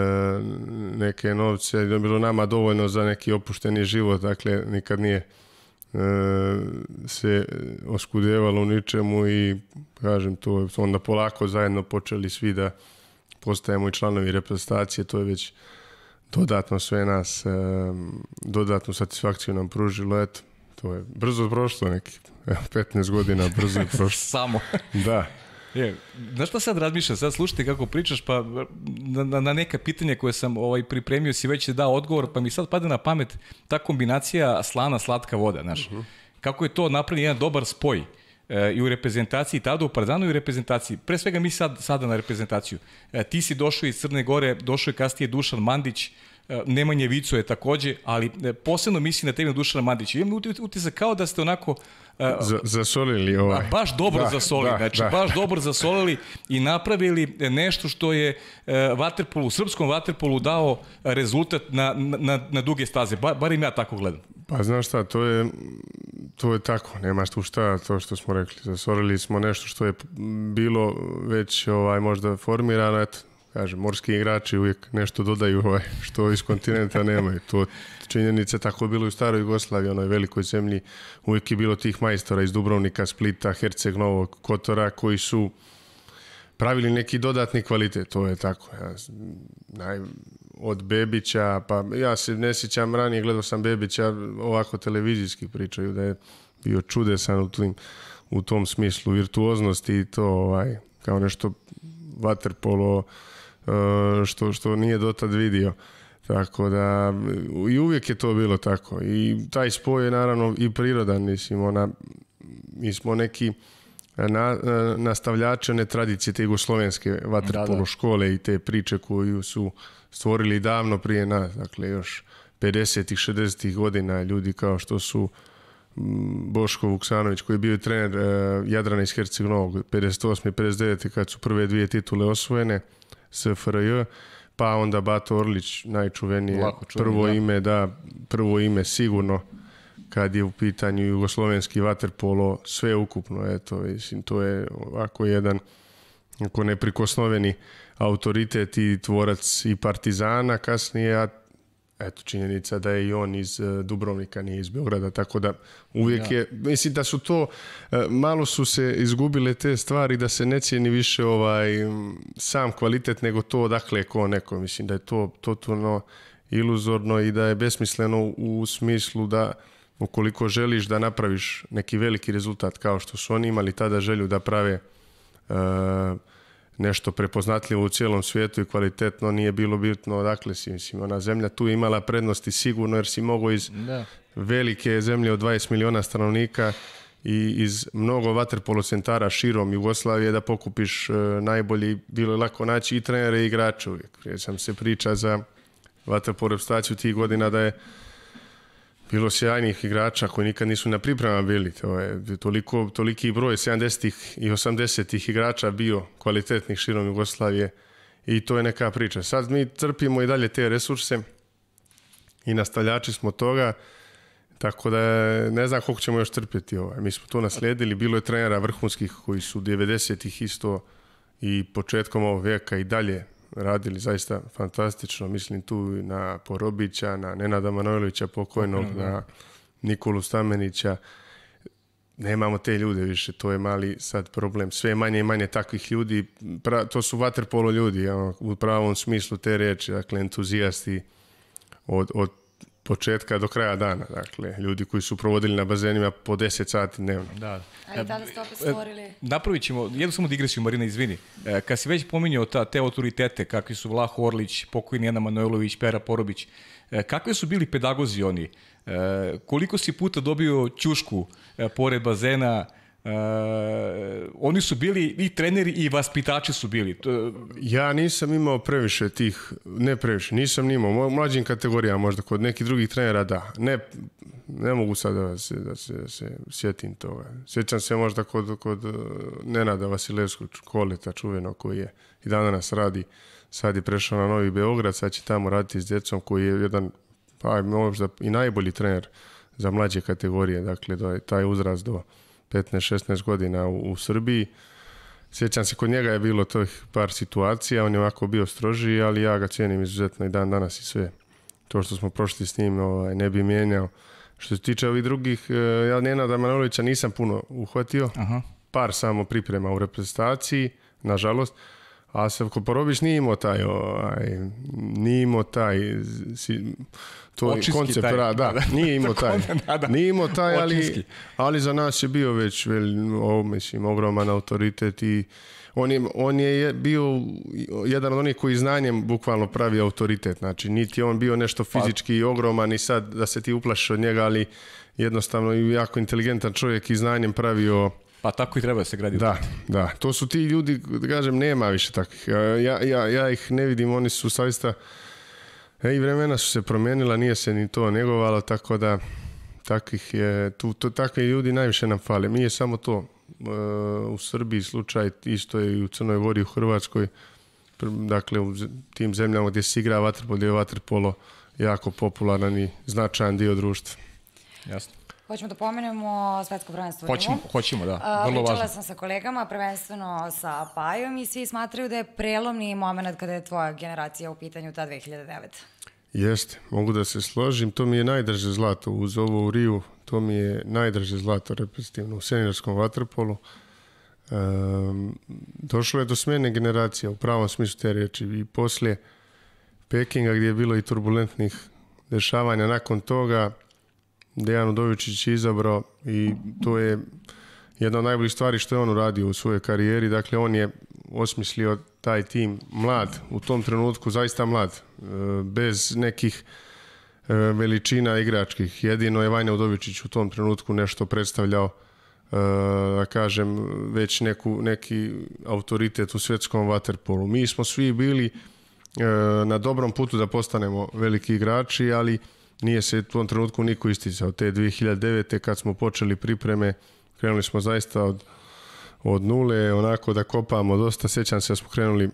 neke novce, je bilo nama dovoljno za neki opušteni život, dakle nikad nije uh, se oskudevalo u ničemu i kažem to, onda polako zajedno počeli svi da postajemo i članovi reprezentacije, to je već dodatno sve nas, dodatnu satisfakciju nam pružilo, eto, to je brzo prošlo, neki petnaest godina brzo je prošlo. Samo. Da. Je, znaš šta sad razmišljam, sad slušajte kako pričaš, pa na, na neka pitanja koje sam ovaj, pripremio si već dao odgovor, pa mi sad pada na pamet ta kombinacija slana, slatka voda, znaš. Uh-huh. Kako je to napravljen jedan dobar spoj i u reprezentaciji, tada u Partizanu i u reprezentaciji. Pre svega mi sad, sada na reprezentaciju. Ti si došao iz Crne Gore, došao je kasnije Dušan Mandić, Nemanje Vico je takođe, ali posebno mislim na tebi na Dušana Mandića. Imam utisak kao da ste onako Z, zasolili ovaj. Baš dobro da, zasolili, da, znači da. baš dobro zasolili i napravili nešto što je vaterpolu, srpskom vaterpolu dao rezultat na, na, na duge staze. Ba, bar im ja tako gledam. Pa znaš šta, to je, to je tako, nemaš tu šta, to što smo rekli. Zasolili smo nešto što je bilo već ovaj, možda formirano, eto, kažem, morski igrači uvijek nešto dodaju ovaj, što iz kontinenta nemaju. To činjenice, tako je bilo i u staroj Jugoslaviji, onoj velikoj zemlji, uvijek je bilo tih majstora iz Dubrovnika, Splita, Herceg Novog Kotora, koji su pravili neki dodatni kvalitet, to je tako. Ja, naj, od Bebića, pa ja se ne sjećam, ranije gledao sam Bebića, ovako televizijski pričaju da je bio čudesan u, tim, u tom smislu virtuoznosti i to ovaj, kao nešto vaterpolo što, što nije dotad vidio. Tako da i uvijek je to bilo tako. I taj spoj je naravno i prirodan, mislim, ona, mi smo neki na, nastavljači one tradicije te jugoslovenske vaterpolo škole i te priče koju su stvorili davno prije nas, dakle još pedesetih, šezdesetih godina, ljudi kao što su Boško Vuksanović koji je bio trener uh, Jadrana iz Herceg Novog pedeset osme i pedeset devete kad su prve dvije titule osvojene S F R J, pa onda Bato Orlić, najčuvenije prvo da. ime, da, prvo ime sigurno kad je u pitanju jugoslovenski vaterpolo, sve ukupno, eto, mislim, to je ovako jedan ako neprikosnoveni autoritet i tvorac i Partizana kasnije, a eto, činjenica da je i on iz Dubrovnika, nije iz Beograda, tako da uvijek ja. je, mislim da su to, malo su se izgubile te stvari, da se ne cijeni više ovaj, sam kvalitet, nego to odakle je ko neko, mislim da je to totalno iluzorno i da je besmisleno u smislu da ukoliko želiš da napraviš neki veliki rezultat kao što su oni imali tada želju da prave uh, nešto prepoznatljivo u cijelom svijetu i kvalitetno, nije bilo bitno odakle si, mislim, ona zemlja tu imala prednosti sigurno jer si mogao iz da. velike zemlje od dvadeset miliona stanovnika i iz mnogo vaterpolo centara širom Jugoslavije da pokupiš uh, najbolji, bilo je lako naći i trenere i igrače uvijek. Prije sam se priča za vaterpolo reprezentaciju tih godina da je bilo sjajnih igrača koji nikad nisu na pripremama bili. To je toliko, toliki broj sedamdesetih i osamdesetih igrača bio kvalitetnih širom Jugoslavije i to je neka priča. Sad mi trpimo i dalje te resurse i nastavljači smo toga, tako da ne znam koliko ćemo još trpjeti. Ovaj. Mi smo to naslijedili, bilo je trenera vrhunskih koji su devedesetih isto i početkom ovog vijeka i dalje radili zaista fantastično, mislim tu na Porobića, na Nenada Manojlovića pokojnog, okay, na Nikolu Stamenića. Nemamo te ljude više, to je mali sad problem. Sve manje i manje takvih ljudi, pra, to su vaterpolo ljudi, ja, u pravom smislu te riječi, dakle entuzijasti od, od početka do kraja dana. Dakle, ljudi koji su provodili na bazenima po deset sati dnevno. Da. A i tada ste opet stvorili... Napravit ćemo, jednu samo digresiju, Marina, izvini. E, kad si već pominjao ta, te autoritete, kakvi su Vlaho Orlić, pokojni Jena Manojlović, Pera Porobić, e, kakvi su bili pedagozi oni? E, koliko si puta dobio ćušku e, pored bazena? Uh, oni su bili i treneri i vaspitači su bili. To... Ja nisam imao previše tih, ne previše, nisam imao, u mlađim kategorijama možda, kod nekih drugih trenera da, ne, ne mogu sad da se, da se, da se sjetim toga. Sjećam se možda kod, kod Nenada Vasilevskog, Koleta čuveno, koji je i dan danas radi, sad je prešao na Novi Beograd, sad će tamo raditi s djecom, koji je jedan, pa možda i najbolji trener za mlađe kategorije, dakle da je taj uzrast do petnaest šesnaest godina u, u Srbiji. Sjećam se, kod njega je bilo tih par situacija, on je ovako bio strožiji, ali ja ga cijenim izuzetno i dan danas i sve. To što smo prošli s njim ovaj, ne bi mijenjao. Što se tiče ovih drugih, ja Nenada Manojlovića nisam puno uhvatio, Aha. par samo priprema u reprezentaciji, nažalost, a Savko Porobić nije imao taj, ovaj, nije imao taj, si, to je koncept, taj, da, da, nije imao taj, nije imao taj, ali, ali za nas je bio već, vel, o, mislim, ogroman autoritet i on je, on je bio jedan od onih koji znanjem bukvalno pravi autoritet, znači niti on bio nešto fizički pa. ogroman i sad da se ti uplašiš od njega, ali jednostavno i jako inteligentan čovjek i znanjem pravio. Pa tako i treba se graditi. Da, da. To su ti ljudi, da kažem, nema više takvih. Ja, ja, ja ih ne vidim, oni su saista... E, i vremena su se promijenila, nije se ni to negovalo, tako da takvih je, tu, to, takvi ljudi najviše nam fale. Mi je samo to e, u Srbiji slučaj, isto je i u Crnoj Gori, u Hrvatskoj, dakle u tim zemljama gdje se igra vaterpolo, gdje je vaterpolo jako popularan i značajan dio društva. Jasno. Hoćemo da pomenemo svetsko prvenstvo. Hoćemo, hoćemo, da. Vrlo Pričala važno. sam sa kolegama, prvenstveno sa Pajom i svi smatraju da je prelomni moment kada je tvoja generacija u pitanju ta dve hiljade devete. Jeste, mogu da se složim. To mi je najdrže zlato uz ovo u Riju. To mi je najdrže zlato reprezentativno u seniorskom vaterpolu. Um, došlo je do smjene generacija u pravom smislu te riječi i poslije Pekinga gdje je bilo i turbulentnih dešavanja nakon toga Dejan Udovičić je izabrao i to je jedna od najboljih stvari što je on uradio u svojoj karijeri. Dakle, on je osmislio taj tim mlad, u tom trenutku zaista mlad, bez nekih veličina igračkih. Jedino je Vanja Udovičić u tom trenutku nešto predstavljao, da kažem, već neku, neki autoritet u svjetskom vaterpolu. Mi smo svi bili na dobrom putu da postanemo veliki igrači, ali nije se u tom trenutku niko isticao. Te dve hiljade devete kad smo počeli pripreme, krenuli smo zaista od, od nule, onako da kopamo dosta. Sjećam se da smo krenuli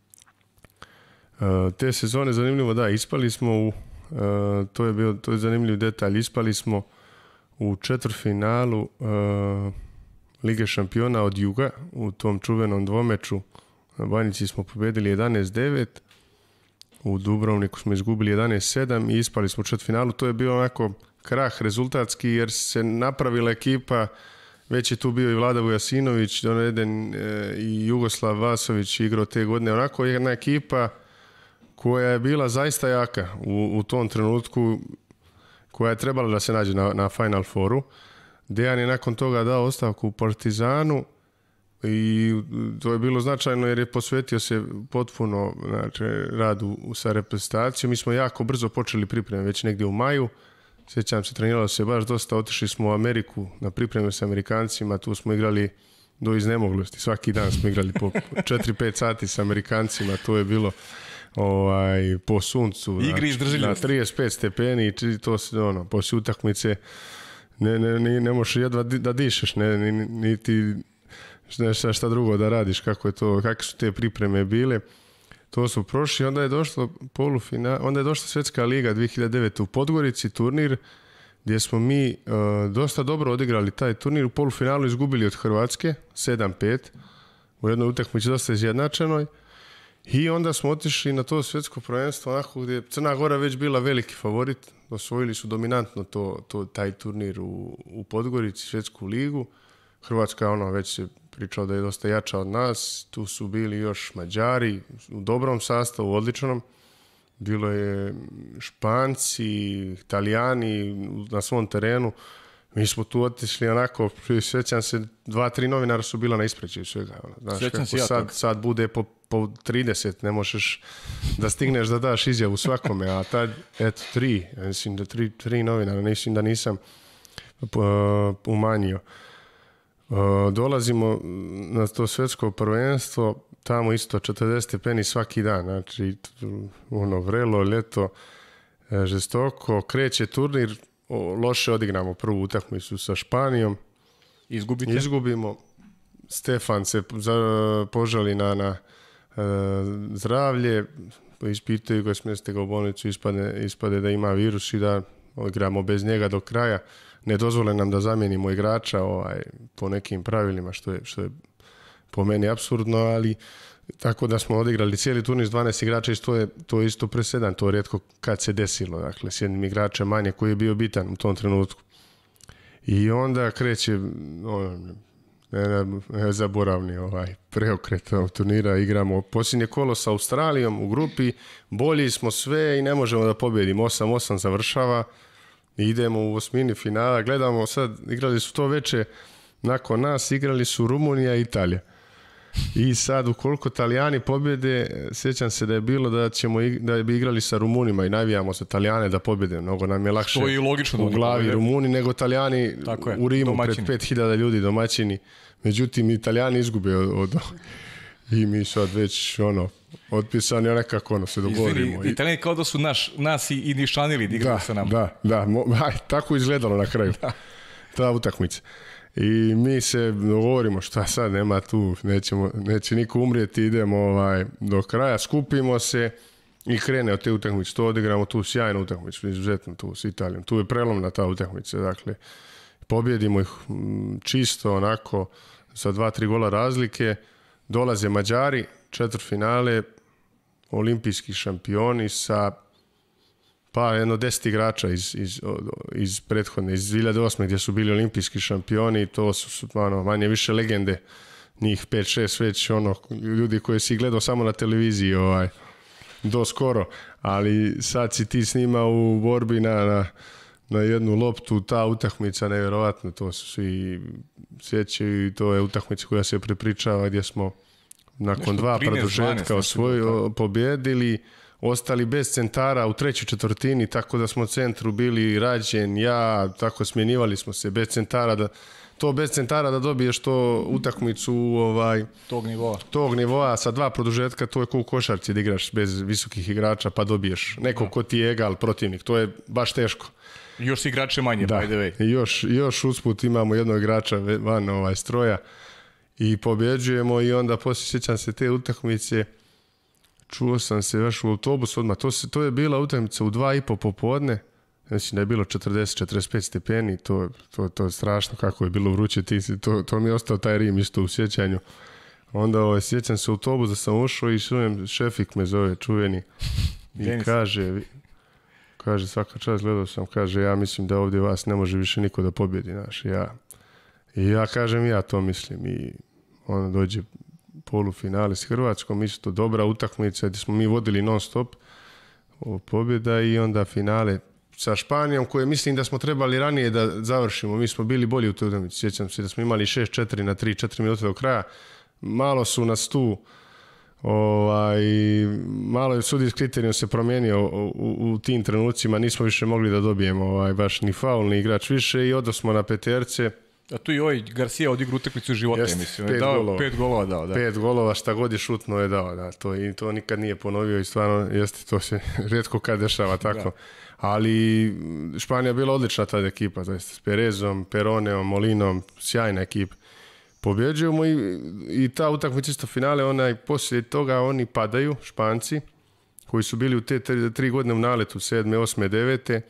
uh, te sezone, zanimljivo, da, ispali smo u, uh, to je bio, to je zanimljiv detalj, ispali smo u četvrtfinalu uh, Lige šampiona od Juga, u tom čuvenom dvomeču. Na Banjici smo pobedili jedanaest devet, u Dubrovniku smo izgubili jedanaest sedam i ispali smo u četvrtfinalu. To je bio onako krah rezultatski jer se napravila ekipa, već je tu bio i Vlada Vujasinović, doneden e, i Jugoslav Vasović igrao te godine. Onako jedna ekipa koja je bila zaista jaka u, u tom trenutku, koja je trebala da se nađe na, na Final Fouru. Dejan je nakon toga dao ostavku u Partizanu i to je bilo značajno jer je posvetio se potpuno, znači, radu sa reprezentacijom. Mi smo jako brzo počeli pripreme, već negdje u maju. Sjećam se, treniralo se baš dosta, otišli smo u Ameriku na pripreme sa Amerikancima, tu smo igrali do iznemoglosti. Svaki dan smo igrali po četiri pet sati sa Amerikancima, to je bilo ovaj, po suncu. Igri izdržljivosti. Na trideset pet stepeni i to se, ono, poslije utakmice ne, ne, ne, ne možeš jedva da dišeš, ne, ni, niti šta, šta drugo da radiš, kako je to, kakve su te pripreme bile. To su prošli, onda je došlo polufina, onda je došla Svjetska liga dve hiljade devete u Podgorici, turnir gdje smo mi uh, dosta dobro odigrali taj turnir. U polufinalu izgubili od Hrvatske sedam pet u jednoj utakmici dosta izjednačenoj i onda smo otišli na to svjetsko prvenstvo onako gdje je Crna Gora već bila veliki favorit. Osvojili su dominantno to, to, taj turnir u, u Podgorici, Svjetsku ligu. Hrvatska ono već se pričao da je dosta jača od nas, tu su bili još Mađari u dobrom sastavu, odličnom. bilo je Španci, Italijani na svom terenu. Mi smo tu otišli onako, sjećam se, dva, tri novinara su bila na ispreći svega. Znaš, sjećam se ja sad, toga. sad bude po, po trideset, ne možeš da stigneš da daš izjavu svakome, a tad, eto, tri, mislim da tri, tri novinara, mislim da nisam uh, umanjio. Uh, dolazimo na to svjetsko prvenstvo, tamo isto četrdeset stepeni svaki dan, znači ono vrelo, ljeto, žestoko, kreće turnir, loše odigramo prvu utakmicu sa Španijom. Izgubite. Izgubimo. Stefan se požali na, na e, zdravlje, ispitaju ga, smjeste ga u bolnicu, ispade, ispade da ima virus i da igramo bez njega do kraja. Ne dozvole nam da zamijenimo igrača ovaj, po nekim pravilima, što je, što je po meni apsurdno, ali tako da smo odigrali cijeli turnir s dvanaest igrača i to je, to je isto presedan, to je rijetko kad se desilo, dakle, s jednim igračem manje koji je bio bitan u tom trenutku. I onda kreće ono, ne, ne, zaboravni ovaj preokret ovog turnira, igramo posljednje kolo sa Australijom u grupi, bolji smo sve i ne možemo da pobjedimo, osam osam završava i idemo u osmini finala, gledamo sad, igrali su to veče, nakon nas igrali su Rumunija i Italija. I sad, ukoliko Talijani pobjede, sjećam se da je bilo da ćemo da bi igrali sa Rumunima i navijamo za Talijane da pobjede. Mnogo nam je lakše je logično u glavi da Rumuni nego Talijani u Rimu domaćini. Pred pet hiljada ljudi domaćini. Međutim, Italijani izgube od, od... I mi sad već ono, otpisani, a nekako ono se dogovorimo. Izvini, Italijani kao da su naš, nas i, i nišanili da igrali sa nama. Da, da, mo, aj, tako izgledalo na kraju. Ta utakmica. I mi se dogovorimo šta sad, nema tu, nećemo, neće niko umrijeti, idemo ovaj, do kraja, skupimo se i krene od te utakmice. To odigramo tu sjajnu utakmicu, izuzetno tu s Italijom. Tu je prelomna ta utakmica, dakle, pobjedimo ih čisto onako sa dva, tri gola razlike. Dolaze Mađari, četvrtfinale, olimpijski šampioni sa pa jedno deset igrača iz, iz, iz prethodne, iz dvije hiljade osme gdje su bili olimpijski šampioni, to su ono, manje više legende, njih pet šest već ono, ljudi koji si gledao samo na televiziji ovaj, do skoro, ali sad si ti s njima u borbi na, na, na jednu loptu, ta utakmica nevjerovatno, to su svi sjećaju i to je utakmica koja se prepričava gdje smo nakon dva produžetka osvojili, pobjedili, ostali bez centara u trećoj četvrtini, tako da smo u centru bili Rađen, ja, tako smjenjivali smo se bez centara, da, to bez centara da dobiješ to utakmicu ovaj, tog nivoa. Tog nivoa sa dva produžetka, to je kao u košarci da igraš bez visokih igrača pa dobiješ neko ko ti je egal protivnik, to je baš teško. I još igrače manje, da. By the way. I još, još usput imamo jednog igrača van ovaj, stroja i pobjeđujemo i onda poslije sjećam se te utakmice. Čuo sam se još u autobusu odmah. To, se, to je bila utakmica u dva i po popodne. Mislim da je bilo četrdeset četrdeset pet stepeni. To, to, to je strašno kako je bilo vruće. To, to mi je ostao taj Rim isto u sjećanju. Onda ovaj, sjećam se u autobus da sam ušao i čujem, Šefik me zove, čuveni. I Denis. kaže, kaže svaka čast, gledao sam, kaže ja mislim da ovdje vas ne može više niko da pobjedi. Znaš, ja. I ja kažem ja to mislim. I onda dođe polufinale s Hrvatskom, isto dobra utakmica gdje smo mi vodili non stop pobjeda i onda finale sa Španijom koje mislim da smo trebali ranije da završimo, mi smo bili bolji u toj utakmici, sjećam se da smo imali šest četiri na tri četiri minuta do kraja, malo su nas tu ovaj, malo je sudijski kriterijum se promijenio u, u, u tim trenucima, nismo više mogli da dobijemo ovaj, baš ni faul ni igrač više i odosmo na peterce. A tu i ovaj Garcia odigra utakmicu života, Jest, mislim. Pet, dao, golova. pet golova dao, da. Pet golova, šta god je šutno je dao, da. To, i to nikad nije ponovio i stvarno, jeste, to se rijetko kad dešava tako. Da. Ali Španija bila odlična tada ekipa, to jest s Perezom, Peroneom, Molinom, sjajna ekipa. Pobjeđujemo i, i ta utakmica isto finale, onaj, poslije toga oni padaju, Španci, koji su bili u te tri, tri godine u naletu, sedme, osme, devete,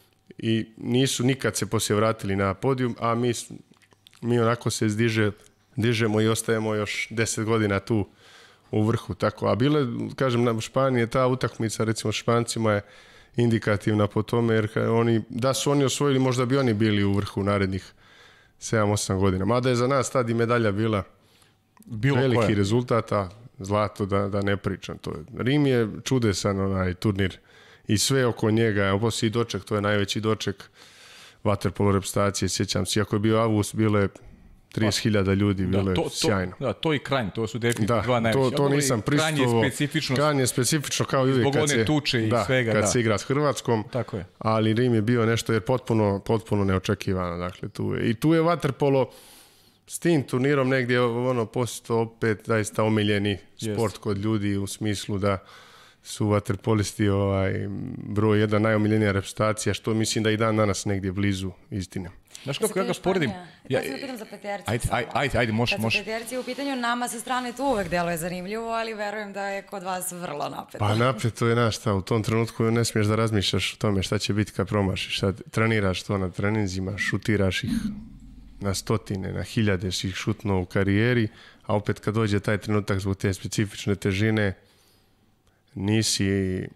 i nisu nikad se poslije vratili na podijum, a mi mi onako se zdiže, dižemo i ostajemo još deset godina tu u vrhu. Tako. A bile, kažem, na Španije ta utakmica, recimo Špancima je indikativna po tome, jer oni, da su oni osvojili, možda bi oni bili u vrhu narednih sedam osam godina. Mada je za nas tada i medalja bila Bilo veliki koja. rezultat, a zlato da, da ne pričam. To je. Rim je čudesan onaj turnir i sve oko njega, poslije i doček, to je najveći doček vaterpolo reprezentacije, sjećam se, iako je bio avgust, bilo je trideset hiljada ljudi, bilo da, to, je sjajno. To, da, to i Kranj, to su definitivno da, dva najveća. To, to nisam pristovao. Kranj je specifično. Kranj je specifično kao i uvijek kad se, tuče i da, svega, kad da. se igra s Hrvatskom, tako je. Ali Rim je bio nešto jer potpuno, potpuno neočekivano. Dakle, tu je. I tu je vaterpolo s tim turnirom negdje ono, postao opet zaista omiljeni Jest. sport kod ljudi u smislu da su vaterpolisti ovaj, broj jedan najomiljenija reprezentacija, što mislim da i dan danas negdje blizu istine. Znaš kako ja ga sporedim? Ja se pitam za peterce. Ajde, ajde, ajde, ajde može, može. Kad su peterci u pitanju, nama sa strane to uvek deluje zanimljivo, ali verujem da je kod vas vrlo napeto. Pa napet, to je naš stav. U tom trenutku ne smiješ da razmišljaš o tome šta će biti kad promašiš. Sad treniraš to na treninzima, šutiraš ih na stotine, na hiljade si ih šutnuo u karijeri, a opet kad dođe taj trenutak zbog te specifične težine, nisi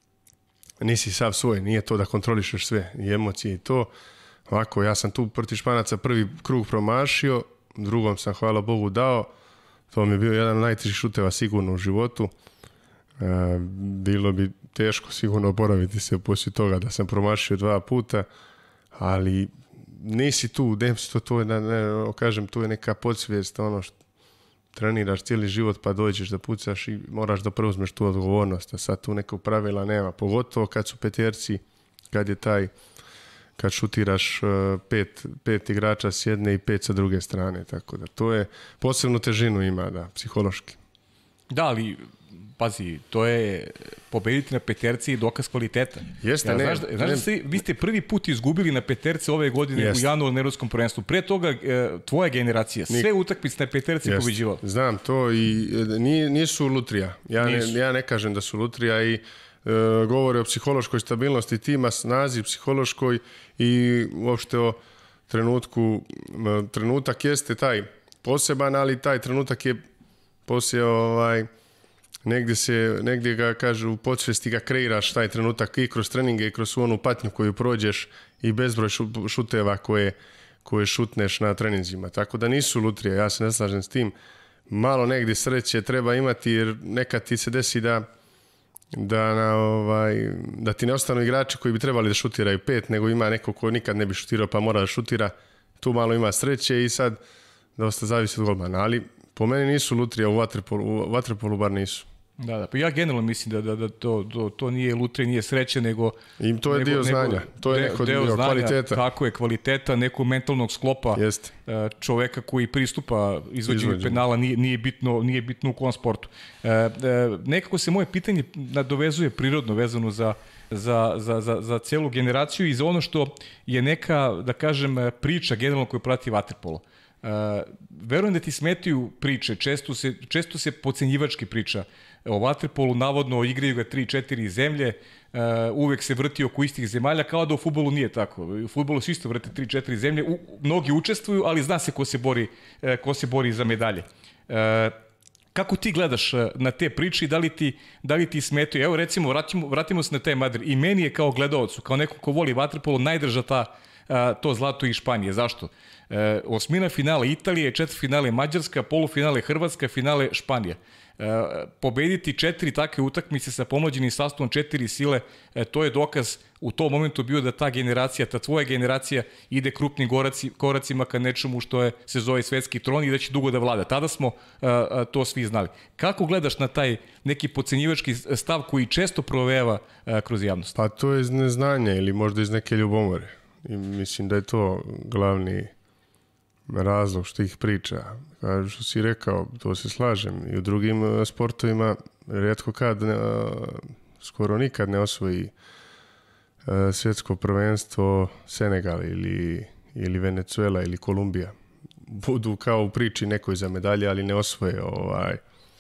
nisi sav svoj, nije to da kontrolišeš sve i emocije i to. Ovako, ja sam tu protiv Španaca prvi krug promašio, drugom sam, hvala Bogu, dao. To mi je bio jedan od najtežih šuteva sigurno u životu. E, bilo bi teško sigurno oporaviti se poslije toga da sam promašio dva puta, ali nisi tu, to, to je, ne, kažem, tu je neka podsvijest, ono što treniraš cijeli život pa dođeš da pucaš i moraš da preuzmeš tu odgovornost, a sad tu nekog pravila nema, pogotovo kad su peterci, kad je taj kad šutiraš pet, pet igrača s jedne i pet sa druge strane, tako da to je posebnu težinu ima, da, psihološki. Da, ali pazi, to je pobediti na peterci i dokaz kvaliteta. Jeste, ja, ne. Znaš, znaš ne, da ste, vi ste prvi put izgubili na peterce ove godine jest. U januaru na Evropskom prvenstvu. Pre toga e, tvoja generacija, sve Nik... utakmice na peterci je pobeđivala. Znam to i nisu lutrija. Ja ne, ja ne kažem da su lutrija i e, govore o psihološkoj stabilnosti tima, snazi psihološkoj i uopšte o trenutku. Trenutak jeste taj poseban, ali taj trenutak je poslije ovaj negdje se, negdje ga kažu u podsvijesti ga kreiraš taj trenutak i kroz treninge i kroz svu onu patnju koju prođeš i bezbroj šuteva koje, koje šutneš na treninzima. Tako da nisu lutrije, ja se ne slažem s tim. Malo negdje sreće treba imati jer nekad ti se desi da da, na, ovaj, da ti ne ostanu igrači koji bi trebali da šutiraju pet, nego ima neko ko nikad ne bi šutirao pa mora da šutira. Tu malo ima sreće i sad dosta zavisi od golmana, ali po meni nisu lutrija u vaterpolu, u vaterpolu bar nisu. Da, da, pa ja generalno mislim da, da, da to, to, to nije lutrija, nije sreće, nego... I to je nego, dio znanja, nego, to je neko deo dio znanja, kvaliteta. Tako je, kvaliteta, nekog mentalnog sklopa Jest. čoveka koji pristupa izvođenju penala, nije, nije, bitno, nije bitno u kom sportu. E, e, nekako se moje pitanje nadovezuje prirodno vezano za, za, za, za, za celu generaciju i za ono što je neka, da kažem, priča generalno koju prati vaterpolo. Uh, verujem da ti smetaju priče, često se, često se podcenjivački priča o vaterpolu, navodno igraju ga tri četiri zemlje, uh, uvek se vrti oko istih zemalja, kao da u fudbalu nije tako. U fudbalu se isto vrte tri četiri zemlje, u, mnogi učestvuju, ali zna se ko se bori, uh, ko se bori za medalje. Uh, kako ti gledaš na te priče i da li ti, da li ti smetaju? Evo recimo, vratimo, vratimo se na taj Madrid. I meni je kao gledaocu, kao neko ko voli vaterpolo, najdrža ta, uh, to zlato iz Španije. Zašto? E, osmina finale Italije, četvrt finale Mađarska, polufinale Hrvatska, finale Španija. E, pobediti četiri takve utakmice sa pomlađenim sastavom četiri sile, e, to je dokaz u tom momentu bio da ta generacija, ta tvoja generacija ide krupnim goraci, koracima ka nečemu što je, se zove svetski tron i da će dugo da vlada. Tada smo a, a, to svi znali. Kako gledaš na taj neki podcenjivački stav koji često provejava a, kroz javnost? Pa to je iz neznanja ili možda iz neke ljubomore. I mislim da je to glavni razlog što ih priča. Kao što si rekao, to se slažem. I u drugim sportovima rijetko kad, ne, skoro nikad ne osvoji svjetsko prvenstvo Senegal ili, ili Venezuela ili Kolumbija. Budu kao u priči nekoj za medalje, ali ne osvoje. Ovaj,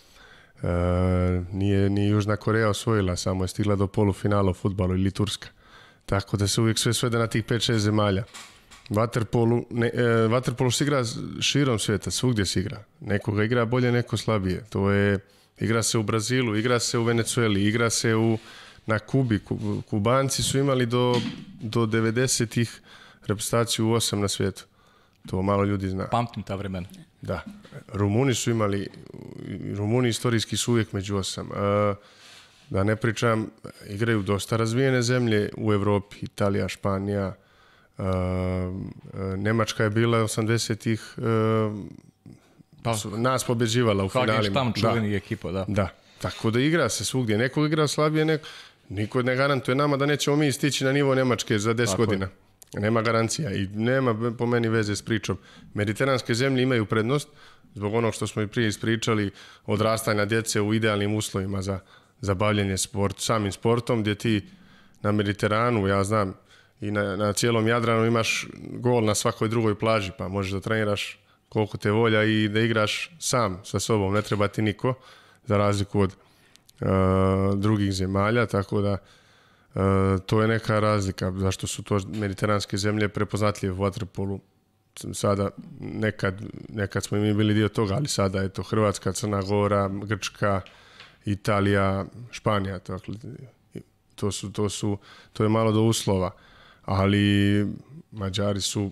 nije ni Južna Koreja osvojila, samo je stigla do polufinala u fudbalu ili Turska. Tako da se uvijek sve svede na tih pet šest zemalja. Vaterpolu, ne, e, vaterpolu se igra širom svijeta, svugdje se igra. Nekoga igra bolje, neko slabije. To je, igra se u Brazilu, igra se u Venezueli, igra se u, na Kubi. Kubanci su imali do, do devedesetih reprezentaciju u osam na svijetu. To malo ljudi zna. Pamtim ta vremena. Da. Rumuni su imali, Rumuni istorijski su uvijek među osam. Uh, da ne pričam, igraju dosta razvijene zemlje u Evropi, Italija, Španija, uh, Nemačka je bila osamdesetih uh, pa, su nas pobjeđivala u finalima. Hagenštam, čuveni da. Ekipa, da. Da, tako da igra se svugdje. Neko igra slabije, neko... Niko ne garantuje nama da nećemo mi stići na nivo Nemačke za deset tako godina. Je. Nema garancija i nema po meni veze s pričom. Mediteranske zemlje imaju prednost zbog onog što smo i prije ispričali, odrastanja djece u idealnim uslovima za, za bavljenje sport, samim sportom, gdje ti na Mediteranu, ja znam, i na, na cijelom Jadranu imaš gol na svakoj drugoj plaži, pa možeš da treniraš koliko te volja i da igraš sam sa sobom, ne treba ti niko, za razliku od uh, drugih zemalja, tako da uh, to je neka razlika, zašto su to mediteranske zemlje prepoznatljive u vaterpolu. Sada, nekad, nekad smo i mi bili dio toga, ali sada je to Hrvatska, Crna Gora, Grčka, Italija, Španija, tako, to, su, to, su, to je malo do uslova, ali Mađari su,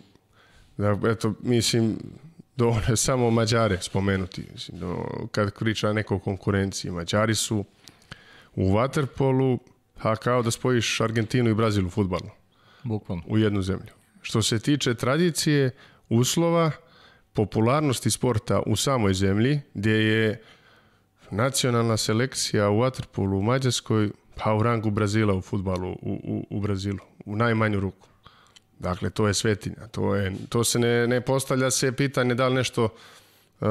eto, mislim, dovoljno je samo Mađare spomenuti, mislim, do, kad priča neko o konkurenciji. Mađari su u vaterpolu, a kao da spojiš Argentinu i Brazil u fudbalu. Bukvalno. U jednu zemlju. Što se tiče tradicije, uslova, popularnosti sporta u samoj zemlji, gdje je nacionalna selekcija u vaterpolu u Mađarskoj, pa u rangu Brazila u fudbalu u, u, u Brazilu, u najmanju ruku. Dakle, to je svetinja. To, je, to se ne, ne postavlja se pitanje da li nešto uh,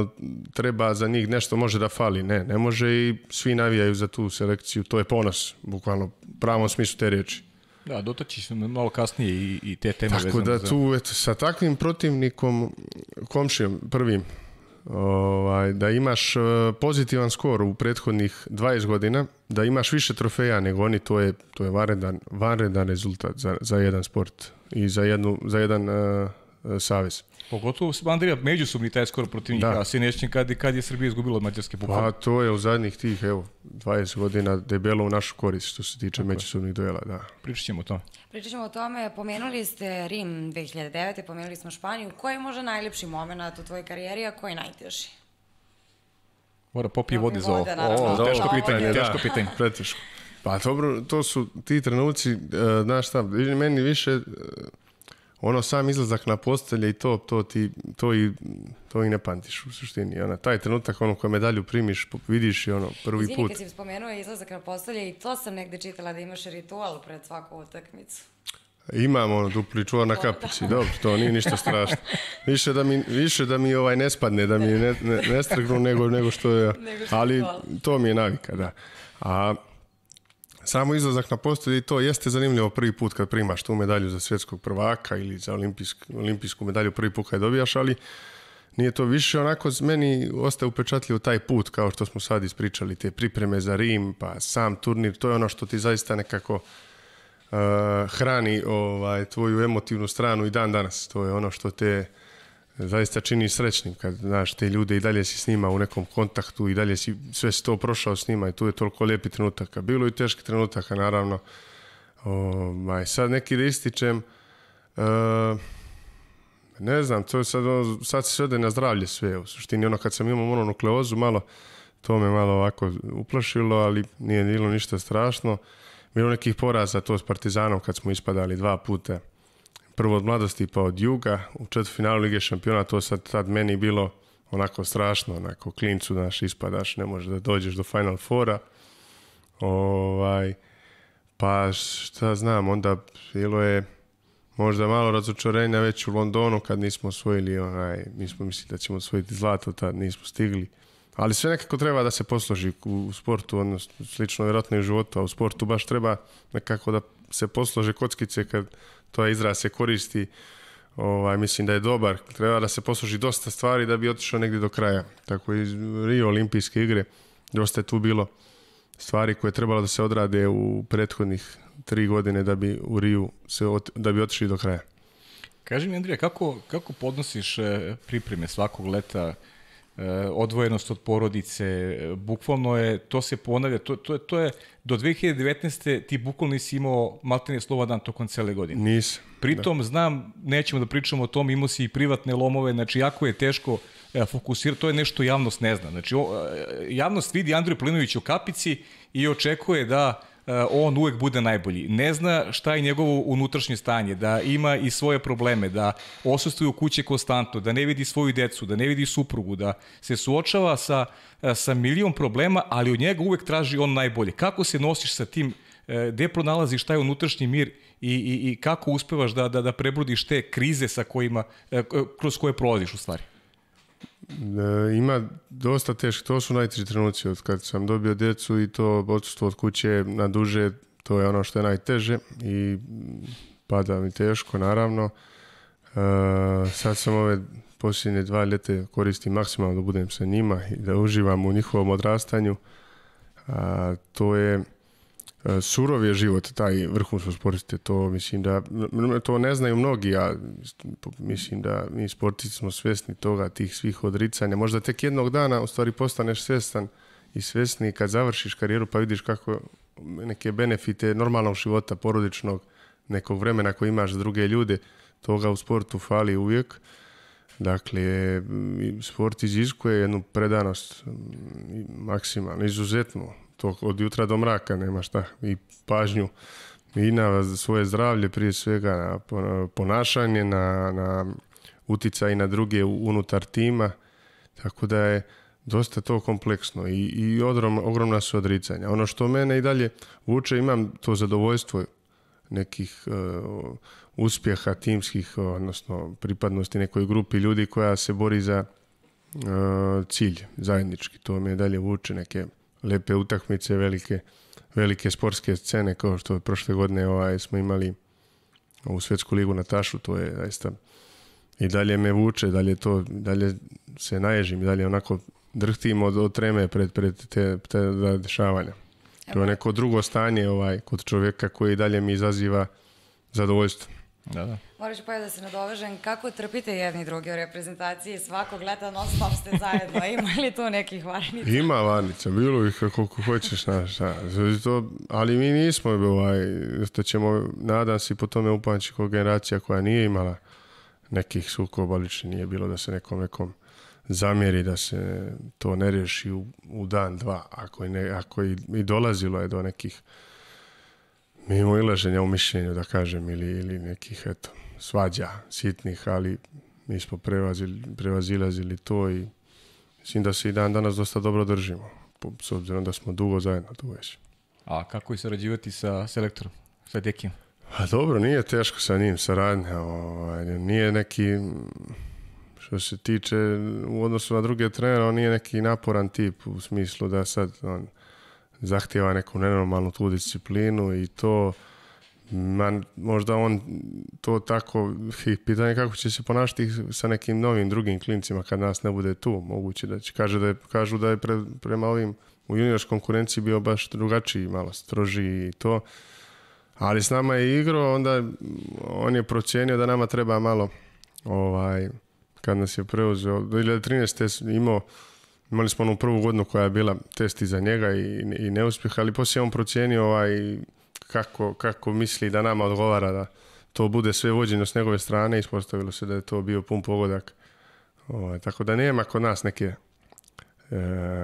treba za njih, nešto može da fali. Ne, ne može i svi navijaju za tu selekciju. To je ponos, bukvalno, u pravom smislu te riječi. Da, dotaći se malo kasnije i, i te teme. Tako da za... tu, eto, sa takvim protivnikom, komšijom prvim, ovaj, da imaš pozitivan skor u prethodnih dvadeset godina, da imaš više trofeja nego oni, to je, to je vanredan, vanredan rezultat za, za jedan sport i za, jednu, za jedan uh, savez. Pogotovo Andrija, međusobni taj skor protivnika, da. A si nećem kad, kad je Srbija izgubila od Mađarske bukvalno. Pa to je u zadnjih tih, evo, dvadeset godina debelo u našu korist što se tiče međusobnih duela, da. Pričat ćemo o tome. Pričat ćemo o tome, pomenuli ste Rim dve hiljade devete. Pomenuli smo Španiju. Koji je možda najljepši moment u tvojoj karijeri, a koji je najteži? Mora popije vode za ovo. O, teško pitanje, teško pitanje. Preteško. Pa dobro, to su ti trenuci, uh, znaš šta, meni više... Uh, ono sam izlazak na postelje i to, to, ti, to, i, to i ne pamtiš u suštini. Ona, taj trenutak, ono koju medalju primiš, vidiš i ono prvi Izvini, put. Izvini, kad si spomenuo izlazak na postelje i to sam negde čitala da imaš ritual pred svaku utakmicu. Imam ono dupli čuvar na kapici, dobro, to nije ništa strašno. Više da mi, više da mi ovaj ne spadne, da mi ne, ne, ne strgnu nego, nego što je, ali to mi je navika, da. A samo izlazak na postelje i to jeste zanimljivo prvi put kad primaš tu medalju za svjetskog prvaka ili za olimpijsku, olimpijsku medalju prvi put kad dobijaš, ali nije to više. Onako meni ostaje upečatljivo taj put, kao što smo sad ispričali, te pripreme za Rim, pa sam turnir, to je ono što ti zaista nekako uh, hrani ovaj, tvoju emotivnu stranu i dan danas. To je ono što te zaista čini srećnim kad znaš te ljude i dalje si s njima u nekom kontaktu i dalje si sve si to prošao s njima i tu je toliko lijepi trenutaka. Bilo i teški trenutaka naravno. O, sad neki da ističem, uh, ne znam, to je sad, sad se svede na zdravlje sve. U suštini ono kad sam imao mononukleozu malo, to me malo ovako uplašilo, ali nije bilo ništa strašno. Bilo nekih poraza to s Partizanom kad smo ispadali dva puta. Prvo od mladosti pa od Juga, u četvrtfinalu Lige šampiona, to sad tad meni bilo onako strašno, onako klincu, znaš, ispadaš, ne možeš da dođeš do Final Fora. Ovaj, pa šta znam, onda bilo je možda malo razočarenja već u Londonu kad nismo osvojili, onaj, mi smo mislili da ćemo osvojiti zlato, tad nismo stigli. Ali sve nekako treba da se posloži u sportu, odnosno slično vjerojatno i u životu, a u sportu baš treba nekako da se poslože kockice kad to izraz se koristi, ovaj, mislim da je dobar. Treba da se posloži dosta stvari da bi otišao negdje do kraja. Tako i Rio olimpijske igre, dosta je tu bilo stvari koje je trebalo da se odrade u prethodnih tri godine da bi u Riju se ot, da bi otišli do kraja. Kaži mi, Andrija, kako, kako podnosiš pripreme svakog leta? odvojenost od porodice, bukvalno je, to se ponavlja, to, to, je, to je, do dve hiljade devetnaeste. ti bukvalno nisi imao maltene slova dan tokom cele godine. Nisam. Pritom, da. znam, nećemo da pričamo o tom, imao si i privatne lomove, znači jako je teško e, fokusirati, to je nešto javnost ne zna. Znači, o, javnost vidi Andriju Plinovića u kapici i očekuje da on uvek bude najbolji. Ne zna šta je njegovo unutrašnje stanje, da ima i svoje probleme, da osustvuje u kuće konstantno, da ne vidi svoju decu, da ne vidi suprugu, da se suočava sa, sa milion problema, ali od njega uvek traži on najbolje. Kako se nosiš sa tim, gde pronalaziš taj unutrašnji mir i, i, i kako uspevaš da, da, da prebrodiš te krize sa kojima, kroz koje prolaziš u stvari? Ima dosta teško, to su najteži trenuci od kad sam dobio djecu i to odsustvo od kuće na duže, to je ono što je najteže i pada mi teško naravno. E, sad sam ove posljednje dva ljete koristim maksimalno da budem sa njima i da uživam u njihovom odrastanju. A, to je surov je život, taj vrhunsko sportiste, to mislim da, to ne znaju mnogi, ja mislim da mi sportisti smo svjesni toga, tih svih odricanja. Možda tek jednog dana u stvari postaneš svjestan i svjesni kad završiš karijeru pa vidiš kako neke benefite normalnog života, porodičnog, nekog vremena koji imaš za druge ljude, toga u sportu fali uvijek. Dakle, sport iziskuje jednu predanost maksimalno, izuzetno. To od jutra do mraka nema šta. I pažnju i na svoje zdravlje prije svega, na ponašanje, na, na uticaj na druge unutar tima. Tako da je dosta to kompleksno i, i odrom, ogromna su odricanja. Ono što mene i dalje vuče, imam to zadovoljstvo nekih uh, uspjeha timskih, odnosno pripadnosti nekoj grupi ljudi koja se bori za uh, cilj zajednički. To me dalje vuče, neke lepe utakmice, velike, velike sportske scene, kao što prošle godine ovaj, smo imali u Svjetsku ligu na tašu, to je zaista i dalje me vuče, dalje, to, dalje se naježim, dalje onako drhtim od, od treme pred, pred te, te dešavanja. To je neko drugo stanje ovaj, kod čovjeka koji dalje mi izaziva zadovoljstvo. Da, da. Moraš pa da se nadovežem, kako trpite jedni drugi u reprezentaciji, svakog leta non stop ste zajedno, ima li tu nekih varnica? Ima varnica, bilo ih koliko hoćeš, znaš, to, ali mi nismo, ovaj, što ćemo, nadam se, po tome upamći kao generacija koja nije imala nekih sukoba, lični nije bilo da se nekom nekom zamjeri, da se to ne riješi u, u dan, dva, ako, i, ne, ako i, i dolazilo je do nekih mimo ilaženja u mišljenju, da kažem, ili, ili nekih, eto, svađa sitnih, ali mi smo prevazili, prevazilazili to i mislim da se i dan danas dosta dobro držimo, s obzirom da smo dugo zajedno tu već. A kako je sarađivati sa selektorom, sa Dekijem? A dobro, nije teško sa njim saradnja, ovaj, nije neki, što se tiče u odnosu na druge trenere, on nije neki naporan tip u smislu da sad on zahtjeva neku nenormalnu tu disciplinu i to, man, možda on to tako, pitanje kako će se ponašati sa nekim novim drugim klincima kad nas ne bude tu, moguće da će, kaže da je, kažu da je pre, prema ovim u juniorskoj konkurenciji bio baš drugačiji, malo strožiji i to, ali s nama je igrao, onda on je procijenio da nama treba malo, ovaj, kad nas je preuzeo, do dvije hiljade trinaeste. imao Imali smo onu prvu godinu koja je bila test za njega i, i neuspjeh, ali poslije on procijenio ovaj, kako, kako misli da nama odgovara da to bude sve vođeno s njegove strane i ispostavilo se da je to bio pun pogodak. Ovaj, tako da nema kod nas neke e,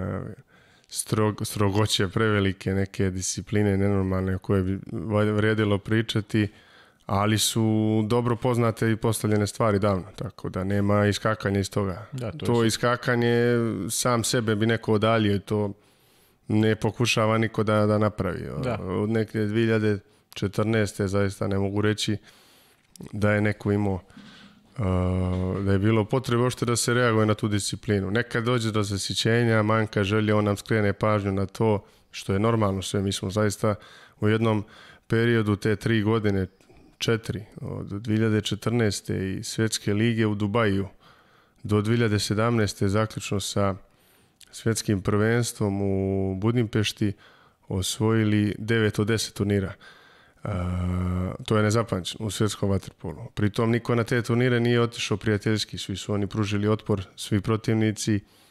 strog, strogoće prevelike, neke discipline nenormalne o koje bi vrijedilo pričati, ali su dobro poznate i postavljene stvari davno, tako da nema iskakanja iz toga. Da, to to iskakanje sam sebe bi neko odaljio i to ne pokušava niko da, da napravi. Da. Od neke dvije hiljade četrnaeste. zaista ne mogu reći da je neko imao, uh, da je bilo potrebe ošte da se reaguje na tu disciplinu. Nekad dođe do zasićenja, manjka želje, on nam skrene pažnju na to, što je normalno sve. Mi smo zaista u jednom periodu te tri godine, četiri, od dvije hiljade četrnaeste. i Svjetske lige u Dubaju do dvije hiljade sedamnaeste. zaključno sa svjetskim prvenstvom u Budimpešti osvojili devet od deset turnira. Uh, to je nezapamćeno u svjetskom vaterpolu. Pritom niko na te turnire nije otišao prijateljski, svi su oni pružili otpor, svi protivnici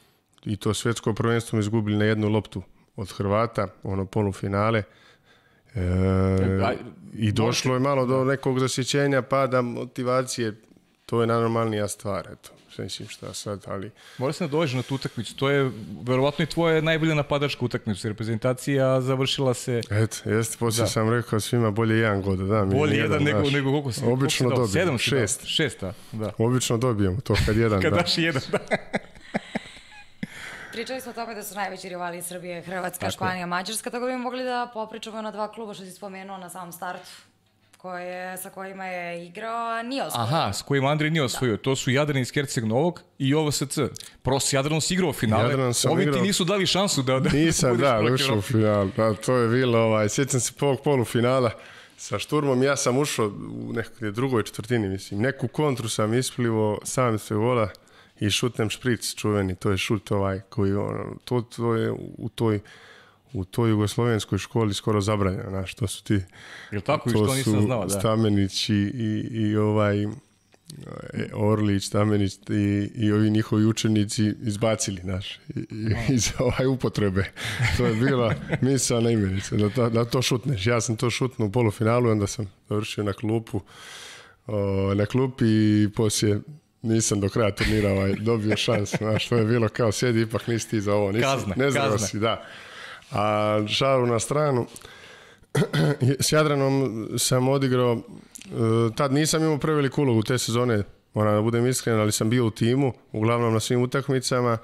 i to svjetsko prvenstvo izgubili na jednu loptu od Hrvata, ono polufinale. E, I došlo je malo do nekog zasjećenja, pada motivacije, to je najnormalnija stvar, eto. Mislim šta sad, ali... Mora se dođe na tu utakmicu, to je verovatno i tvoja najbolja napadačka utakmica, reprezentacija završila se... Eto, jeste, poslije sam rekao svima bolje jedan god, da. Bolje jedan nego, nego koliko si... Obično dobijemo, sedam, šest. Šesta, da. Obično dobijemo to kad jedan, kad da. Kad daš jedan, da. Pričali smo o tome da su najveći rivali Srbije, Hrvatska, Španija, Mađarska, tako da bi mogli da popričamo na dva kluba što si spomenuo na samom startu. Koje, sa kojima je igrao, a nije osvojio. Aha, s kojima Andrej nije osvojio. Da. To su Jadran iz Herceg Novog i O V S C. Prosto s Jadranom si igrao finale. Ovi igrao... ti nisu dali šansu da... da Nisam, da, ušao u final. Da, to je bilo, ovaj, sjećam se prvog polufinala sa Šturmom. Ja sam ušao u nekoj drugoj četvrtini, mislim. Neku kontru sam isplivo, sam se vola i šutnem špric čuveni. To je šut ovaj koji, ono, to, to je u toj... u toj jugoslovenskoj školi skoro zabranjeno, znaš, to su ti... Jel tako? To, to nisam znao, da. Stamenić i, i, i ovaj Orlić, Stamenić i, i ovi njihovi učenici izbacili, znaš, iz ovaj upotrebe. To je bila misalna imenica, da to, da to šutneš. Ja sam to šutnuo u polufinalu i onda sam završio na klupu, o, na klupi i poslije nisam do kraja turnira ovaj, dobio šansu, znaš, to je bilo kao sjedi, ipak nisi ti za ovo. Nisam, kazna, ne znam kazna. Si, da. A šalu na stranu, s Jadranom sam odigrao, tad nisam imao preveliku ulogu te sezone, moram da budem iskren, ali sam bio u timu, uglavnom na svim utakmicama.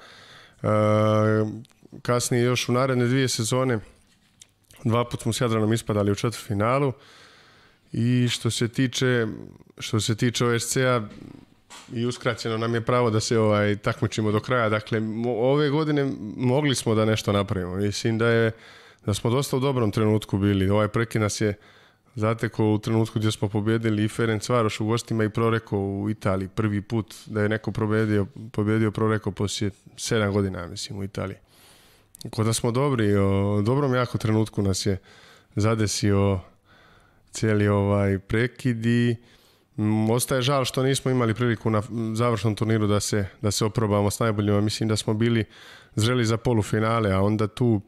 Kasnije još u naredne dvije sezone, dva put smo s Jadranom ispadali u četvrtfinalu i što se tiče, što se tiče O S C-a, i uskraćeno nam je pravo da se ovaj takmičimo do kraja. Dakle, ove godine mogli smo da nešto napravimo. Mislim da je da smo dosta u dobrom trenutku bili. Ovaj prekid nas je zatekao u trenutku gdje smo pobjedili i Ferencvaroš u gostima i Proreko u Italiji. Prvi put da je neko pobjedio, pobjedio Proreko poslije sedam godina, mislim, u Italiji. Ko da smo dobri, u dobrom jako trenutku nas je zadesio cijeli ovaj prekid i ostaje žal što nismo imali priliku na završnom turniru da se, da se oprobamo s najboljima. Mislim da smo bili zreli za polufinale, a onda tu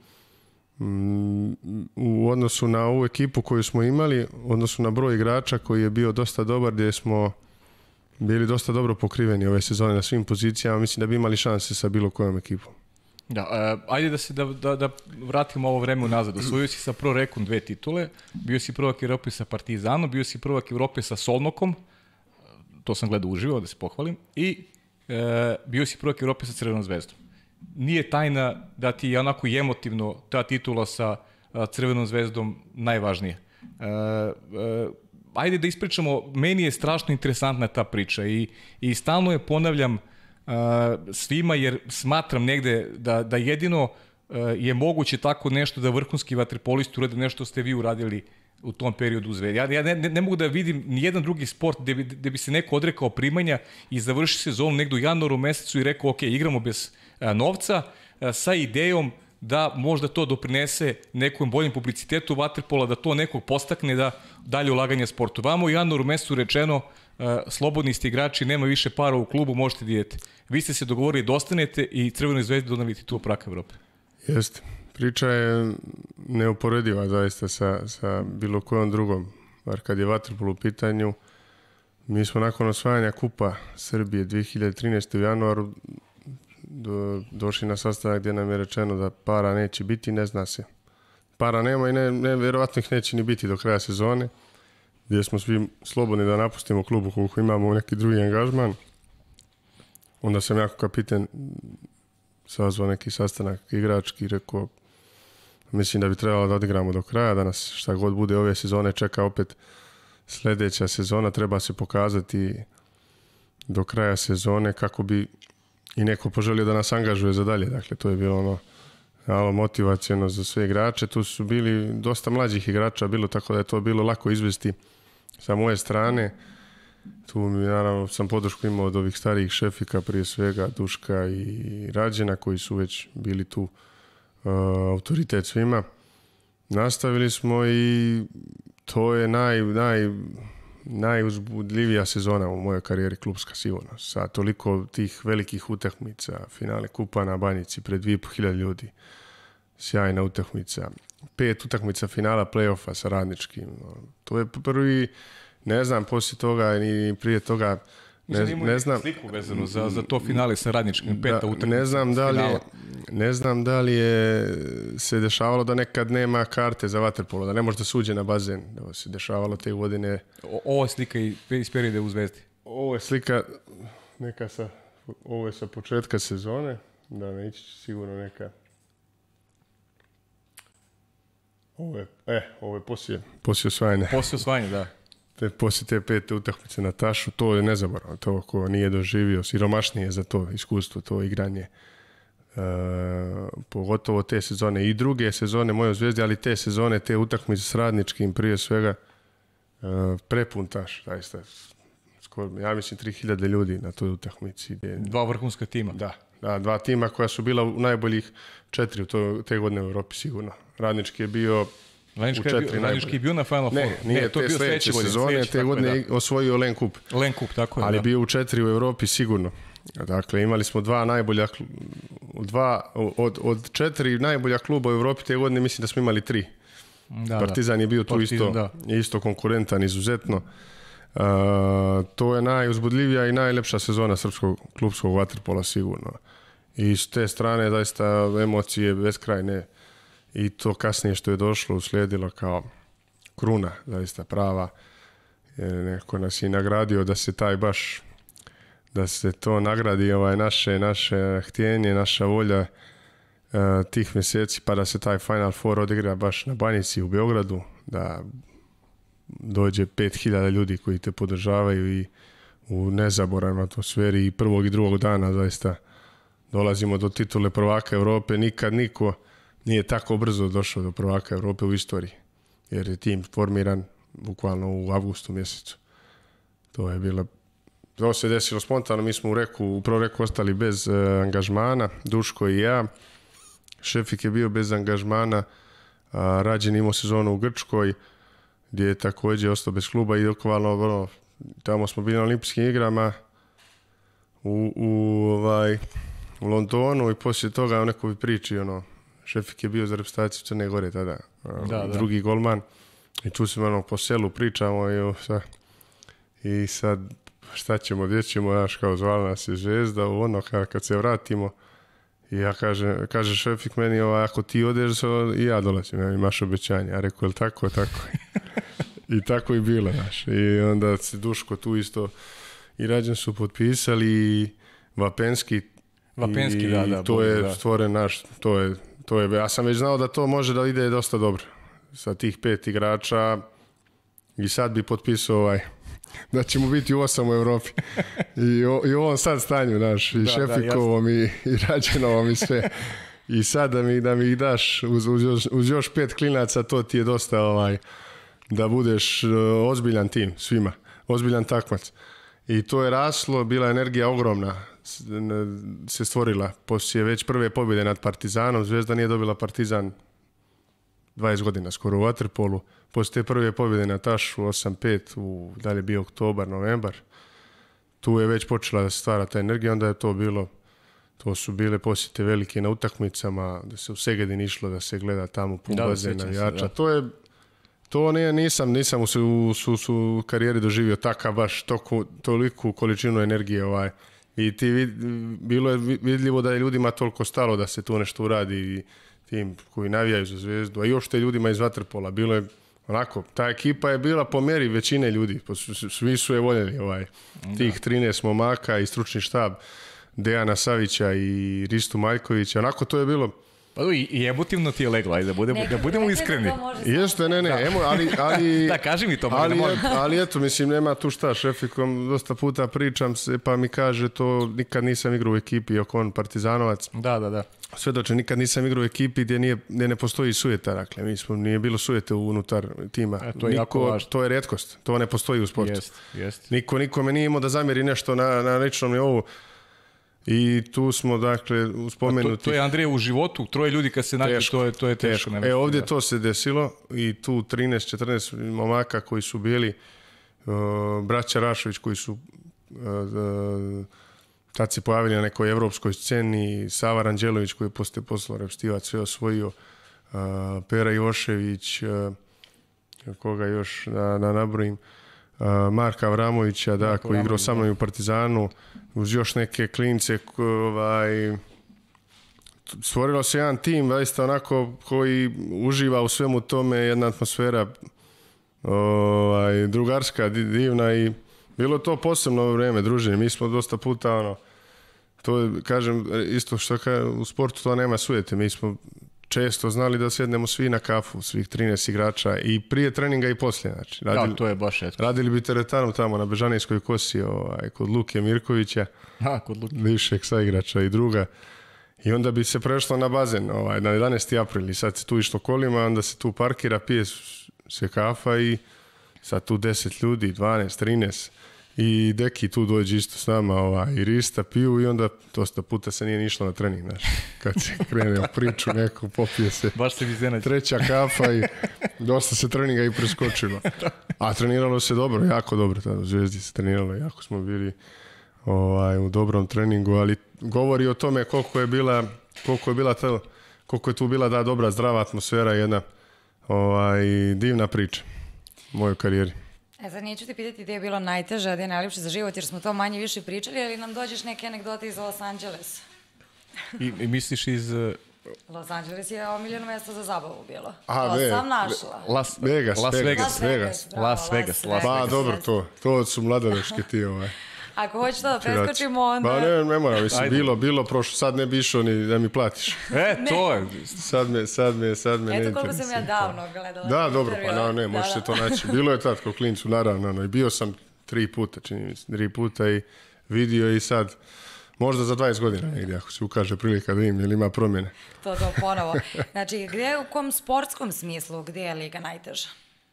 mm, u odnosu na ovu ekipu koju smo imali, u odnosu na broj igrača koji je bio dosta dobar, gdje smo bili dosta dobro pokriveni ove sezone na svim pozicijama, mislim da bi imali šanse sa bilo kojom ekipom. Da, uh, ajde da se da, da, da vratimo ovo vreme unazad. Osvojio si sa Prorekom dve titule, bio si prvak Evrope sa Partizanom, bio si prvak Evrope sa Solnokom, to sam gledao uživo, da se pohvalim, i uh, bio si prvak Evrope sa Crvenom zvezdom. Nije tajna da ti je onako i emotivno ta titula sa uh, Crvenom zvezdom najvažnija. Uh, uh, ajde da ispričamo, meni je strašno interesantna ta priča i, i stalno je ponavljam Uh, svima, jer smatram negde da, da jedino uh, je moguće tako nešto da vrhunski vaterpolisti urade nešto ste vi uradili u tom periodu u Zvezdi. Ja, ja ne, ne mogu da vidim ni jedan drugi sport gde bi, gde bi se neko odrekao primanja i završi sezonu negde u januaru mesecu i rekao ok, igramo bez uh, novca uh, sa idejom da možda to doprinese nekom boljem publicitetu vaterpola, da to nekog postakne da dalje ulaganje sportu. Vamo u januaru mesecu rečeno Uh, slobodni ste igrači, nema više para u klubu, možete da idete. Vi ste se dogovorili da ostanete i Crvenoj zvezdi donali titulu prvaka Evrope. Jeste. Priča je neuporediva zaista sa, sa bilo kojom drugom. Bar kad je vaterpol u pitanju, mi smo nakon osvajanja Kupa Srbije dve hiljade trinaeste. u januaru do, došli na sastanak gdje nam je rečeno da para neće biti, ne zna se. Para nema i ne, ne, vjerovatno ih neće ni biti do kraja sezone, gdje smo svi slobodni da napustimo klubu koliko imamo neki drugi angažman. Onda sam jako kapiten sazvao neki sastanak igrački i rekao mislim da bi trebalo da odigramo do kraja, da nas šta god bude ove sezone čeka opet sljedeća sezona, treba se pokazati do kraja sezone kako bi i neko poželio da nas angažuje za dalje. Dakle, to je bilo ono malo motivacijeno za sve igrače. Tu su bili dosta mlađih igrača, bilo tako da je to bilo lako izvesti sa moje strane. Tu mi naravno sam podršku imao od ovih starijih šefika, prije svega Duška i Rađena, koji su već bili tu uh, autoritet svima. Nastavili smo i to je naj, naj, najuzbudljivija sezona u mojoj karijeri klubska sigurno. Sa toliko tih velikih utakmica, finale kupa na Banjici pred dvije i pol hiljade ljudi. Sjajna utakmica. Pet utakmica finala play-offa sa Radničkim. To je prvi, ne znam, poslije toga ni prije toga, ne, ne znam. Sliku vezanu za, za to finale sa Radničkim, peta da, utakmica. Ne znam da li je, ne znam da li je se dešavalo da nekad nema karte za vaterpolo, da ne može da suđe na bazen. Da se dešavalo te godine. O, ovo je slika iz perioda u Zvezdi. Ovo je slika neka sa, ovo je sa početka sezone, da ne ići sigurno neka. Ovo je, e, ovo je poslije, poslije osvajanja. Poslije osvajanja, da. Te, poslije te pete utakmice na tašu, to je nezaboravno. To ko nije doživio, siromašnije za to iskustvo, to igranje. E, pogotovo te sezone i druge sezone moje u Zvezdi, ali te sezone, te utakmice s Radničkim prije svega, e, prepun taš, zaista. Skoro, ja mislim, tri hiljade ljudi na toj utakmici. Dva vrhunska tima. Da, da, dva tima koja su bila u najboljih četiri u to, te godine u Europi sigurno. Radnički je bio Radnički u četiri je, je bio na Final Four. Ne, nije, ne, to je bio sljedeće sezone, sljedeće, te godine je osvojio Len Kup. Len Kup, tako je. Ali da. bio u četiri u Europi sigurno. Dakle, imali smo dva najbolja, dva, od, od četiri najbolja kluba u Europi te godine mislim da smo imali tri. Da, Partizan da. je bio tu Partizan, isto, da. isto konkurentan, izuzetno. Uh, to je najuzbudljivija i najlepša sezona srpskog klubskog vaterpola sigurno. I s te strane zaista emocije beskrajne i to kasnije što je došlo uslijedilo kao kruna, zaista prava. Neko nas je nagradio da se taj baš, da se to nagradi ovaj naše, naše htjenje, naša volja uh, tih mjeseci pa da se taj Final Four odigra baš na Banjici u Beogradu, da dođe pet hiljada ljudi koji te podržavaju i u nezaboravnoj atmosferi i prvog i drugog dana zaista dolazimo do titule prvaka Europe. Nikad niko nije tako brzo došao do prvaka Europe u istoriji, jer je tim formiran bukvalno u avgustu mjesecu. To je bilo, to se desilo spontano, mi smo u Reku, u prvo Reku ostali bez uh, angažmana, Duško i ja. Šefik je bio bez angažmana, a Rađen imao sezonu u Grčkoj, gdje je također ostao bez kluba i okvalno, ono, tamo smo bili na olimpijskim igrama u, u, ovaj, u Londonu i poslije toga u nekoj priči, ono, Šefik je bio za reprezentaciju Crne Gore tada, da, drugi da. golman i tu smo ono, po selu pričamo i, o, sa, i sad šta ćemo, gdje ćemo, naš kao zvala nas je Zvezda, ono, kad, kad se vratimo i ja kaže, kaže Šefik meni, ovaj, ako ti odeš, i ja dolazim, ja imaš obećanje. Ja rekao, je tako, tako. I tako i bilo, znaš. I onda se Duško tu isto i Rađen su potpisali i Vapenski. Vapenski, i, da, da. To je da. stvoren naš, to je, to je, ja sam već znao da to može da ide dosta dobro. Sa tih pet igrača i sad bi potpisao ovaj, da ćemo biti u osam u Europi. I, o, i u ovom sad stanju, znaš, i da, Šefikovom da, i, i Rađenovom i sve. I sad da mi, da mi ih daš uz, uz, još, uz još pet klinaca, to ti je dosta ovaj, da budeš uh, ozbiljan tim svima, ozbiljan takmac. I to je raslo, bila energija ogromna, se stvorila. Poslije već prve pobjede nad Partizanom, Zvezda nije dobila Partizan dvadeset godina skoro u vaterpolu. Poslije te prve pobjede na Tašu osam pet, u, da li je bio oktobar, novembar, tu je već počela da se stvara ta energija, onda je to bilo, to su bile posjete velike na utakmicama, da se u Segedin išlo, da se gleda tamo pun bazen navijača. To je, to ne, nisam, nisam u, u, u, u karijeri doživio takav baš toku, toliku količinu energije ovaj. I ti vid, bilo je vidljivo da je ljudima toliko stalo da se tu nešto uradi i tim koji navijaju za Zvezdu, a još te ljudima iz vaterpola, bilo je onako, ta ekipa je bila po meri većine ljudi, svi su je voljeli, ovaj, tih trinaest momaka i stručni štab Dejana Savića i Ristu Maljkovića, onako to je bilo. Pa i, i emotivno ti je legla, ajde, da budemo, da budemo iskreni. Jeste, ne, ne, da. Emo, ali, ali, da, kaži mi to, ali, da ali, ali eto, mislim, nema tu šta, Šefikom dosta puta pričam se, pa mi kaže to, nikad nisam igrao u ekipi, oko on Partizanovac. Da, da, da. Svedoče, nikad nisam igrao u ekipi gdje, nije, gdje ne postoji sujeta, dakle, mi smo, nije bilo sujete unutar tima. E, to je Niko, jako važno. To je retkost, to ne postoji u sportu. Jest, jest. Niko, nikome nije imao da zamjeri nešto na, na ličnom nivou. I tu smo, dakle, uspomenuti... To, to je, Andrija, u životu, troje ljudi kad se nađe, to je, to je teško. teško. E, ovdje da. to se desilo i tu trinaest četrnaest momaka koji su bili braća Rašović koji su tad se pojavili na nekoj evropskoj sceni, Sava Ranđelović koji je poslije poslao repstivac sve osvojio, Pera Ivošević, koga još da, da nabrojim, Marka Avramovića, da, koji je igrao sa mnom u Partizanu, uz još neke klince, ovaj, stvorilo se jedan tim, zaista onako, koji uživa u svemu tome, jedna atmosfera ovaj, drugarska, divna i bilo to posebno vrijeme druženje. Mi smo dosta puta, ono, to kažem, isto što ka, u sportu to nema sujete, mi smo često znali da sjednemo svi na kafu, svih trinaest igrača i prije treninga i poslije. Znači, radili, da, to je baš etko. Radili bi teretanu tamo na Bežanijskoj kosi, ovaj, kod Luke Mirkovića, A, kod Luke. bivšeg saigrača i druga. I onda bi se prešlo na bazen ovaj, na jedanaesti april i sad se tu išlo kolima, onda se tu parkira, pije se kafa i sad tu deset ljudi, dvanaest, trinaest i deki tu dođe isto s nama ovaj, i Rista piju i onda dosta puta se nije ni išlo na trening, znaš, kad se krene u priču neku, popije se baš se vi treća kafa i dosta se treninga i preskočilo. A treniralo se dobro, jako dobro, tada u Zvezdi se treniralo, jako smo bili ovaj, u dobrom treningu, ali govori o tome koliko je bila, koliko je bila ta, koliko je tu bila da dobra, zdrava atmosfera, jedna ovaj, divna priča u mojoj karijeri. E sad neću ti pitati gdje je bilo najteže, a gdje je najljepše za život, jer smo to manje više pričali, ali nam dođeš neke anegdote iz Los Angelesa. I, i misliš iz... Uh... Los Angeles je omiljeno mjesto za zabavu bilo. A, to ne, sam našla. Las Vegas, Las Vegas, Vegas. Las Vegas, bravo, Las Vegas, Las Pa Vegas. dobro, to, to su mladoveške ti ovaj. Ako hoćeš to da preskočimo, onda... Pa ne, ne moram, mislim, bilo, bilo prošlo, sad ne bi išao ni da mi platiš. E, to je... Sad me, sad me, sad me ne Eto koliko sam ja interesuje. davno gledala. Da, dobro, pa intervjua. no, ne, možeš se to naći. Bilo je tad kao klincu, naravno, no, i bio sam tri puta, čini mi se, tri puta i vidio i sad, možda za dvadeset godina negdje, ako se ukaže prilika da im, jer ima promjene. To, to ponovo. Znači, gdje, u kom sportskom smislu, gdje je liga najteža?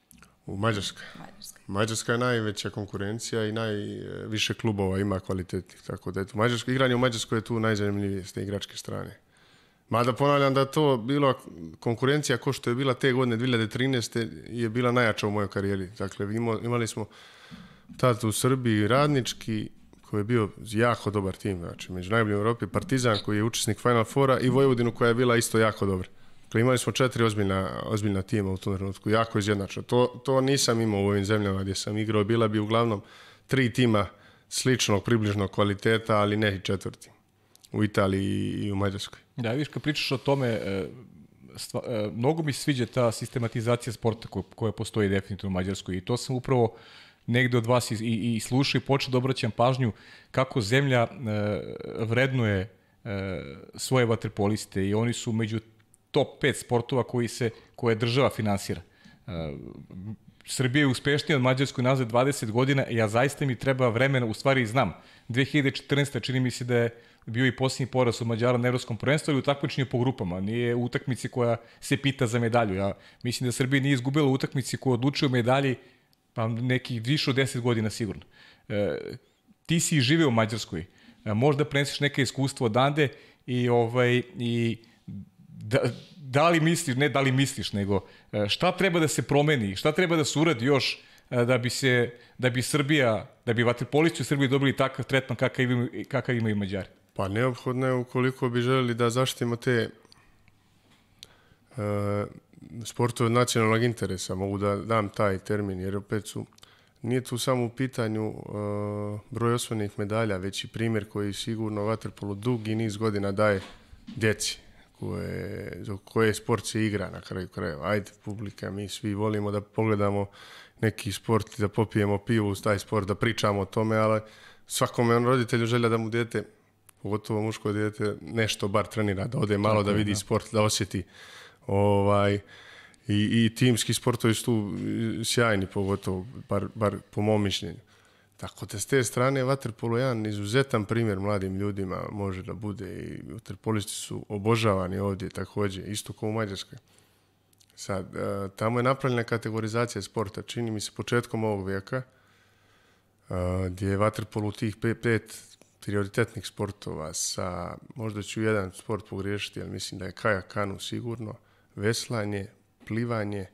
U Mađarskoj. Mađarska. Mađarska je najveća konkurencija i najviše klubova ima kvalitetnih, tako da eto, Mađarsko, igranje u Mađarskoj je tu najzanimljivije s te igračke strane. Mada ponavljam da to bilo konkurencija ko što je bila te godine dvije hiljade trinaeste je bila najjača u mojoj karijeri. Dakle, imali smo tad u Srbiji Radnički, koji je bio jako dobar tim, znači među najboljim u Europi, Partizan koji je učesnik Final Fora i Vojvodinu koja je bila isto jako dobra. Dakle, imali smo četiri ozbiljna, ozbiljna tima u tom trenutku, jako izjednačno. To, to nisam imao u ovim zemljama gdje sam igrao, bila bi uglavnom tri tima sličnog, približnog kvaliteta, ali ne i četvrti. U Italiji i u Mađarskoj. Da, viš, kad pričaš o tome, stva, mnogo mi sviđa ta sistematizacija sporta koja, koja postoji definitivno u Mađarskoj i to sam upravo negde od vas i, i, i slušao i počeo da obraćam pažnju kako zemlja e, vrednuje e, svoje vaterpoliste i oni su među top pet sportova koji se, koje država finansira. E, Srbija je uspešnija od Mađarskoj nazad dvadeset godina i ja zaista mi treba vremena, u stvari znam, dve hiljade četrnaeste. čini mi se da je bio i posljednji poraz od Mađara na evropskom prvenstvu, ali u takmičenju po grupama. Nije u utakmici koja se pita za medalju. Ja mislim da Srbija nije izgubila u utakmici koja odlučuje o medalji pa neki više od deset godina sigurno. E, ti si živeo u Mađarskoj. E, možda prenesiš neke iskustvo odande i, ovaj, i da, da li misliš, ne da li misliš, nego šta treba da se promeni, šta treba da se uradi još da bi se, da bi Srbija, da bi vaterpolisti u Srbiji dobili takav tretman kakav imaju, kakav imaju Mađari? Pa neophodno je ukoliko bi želeli da zaštitimo te uh, sportove od nacionalnog interesa, mogu da dam taj termin, jer opet su, nije tu samo u pitanju uh, broj osvojenih medalja, već i primjer koji sigurno vaterpolu dugi niz godina daje djeci, koje, za koje sport se igra na kraju krajeva. Ajde, publika, mi svi volimo da pogledamo neki sport, da popijemo pivu uz taj sport, da pričamo o tome, ali svakome on roditelju želja da mu djete, pogotovo muško djete, nešto bar trenira, da ode malo, tako da vidi da. Sport, da osjeti. Ovaj, i, i timski sportovi su tu sjajni, pogotovo, bar, bar po mom mišljenju. Tako da s te strane vaterpolo jedan izuzetan primjer mladim ljudima može da bude i vaterpolisti su obožavani ovdje također, isto kao u Mađarskoj. Sad, tamo je napravljena kategorizacija sporta, čini mi se početkom ovog vijeka, gdje je vaterpolo u tih pet, pet prioritetnih sportova sa, možda ću jedan sport pogriješiti, ali mislim da je kajak, kanu sigurno, veslanje, plivanje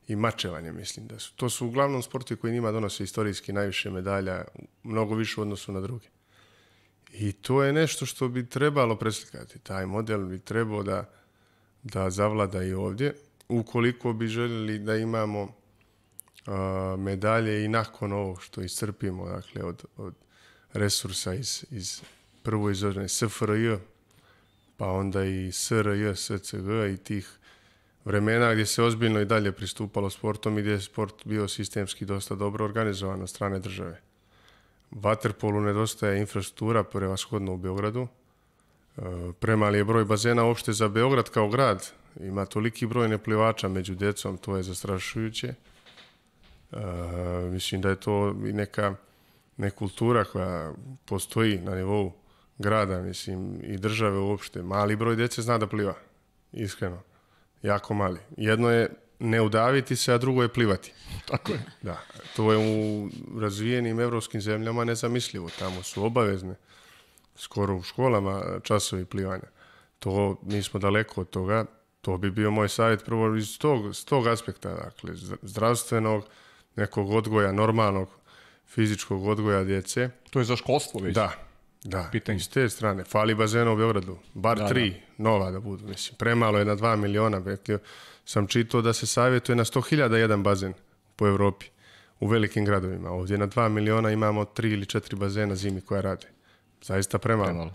i mačevanje, mislim da su. To su uglavnom sportovi koji njima donose istorijski najviše medalja, mnogo više u odnosu na druge. I to je nešto što bi trebalo preslikati. Taj model bi trebao da, da zavlada i ovdje, ukoliko bi željeli da imamo uh, medalje i nakon ovog što iscrpimo, dakle, od, od resursa iz, iz prvo iz S F R J, pa onda i S R J, S C G i tih vremena gdje se ozbiljno i dalje pristupalo sportom i gdje je sport bio sistemski dosta dobro organizovan od strane države. Vaterpolu nedostaje infrastruktura prevashodno u Beogradu. Premali je broj bazena uopšte za Beograd kao grad. Ima toliki broj neplivača među djecom, to je zastrašujuće. E, mislim da je to i neka nekultura koja postoji na nivou grada, mislim, i države uopšte. Mali broj djece zna da pliva, iskreno. Jako mali. Jedno je ne udaviti se, a drugo je plivati. Tako je. Da, to je u razvijenim evropskim zemljama nezamislivo. Tamo su obavezne, skoro u školama, časovi plivanja. To, mi smo daleko od toga. To bi bio moj savjet prvo iz tog, iz tog aspekta, dakle, zdravstvenog, nekog odgoja, normalnog fizičkog odgoja djece. To je za školstvo već? Da, da. Pitanje. Iz te strane. Fali bazena u Beogradu. Bar da, tri da. nova da budu. Mislim, premalo je na dva miliona. Betlio. Sam čitao da se savjetuje na sto hiljada jedan bazen po Evropi u velikim gradovima. Ovdje na dva miliona imamo tri ili četiri bazena zimi koja rade. Zaista premalo. premalo.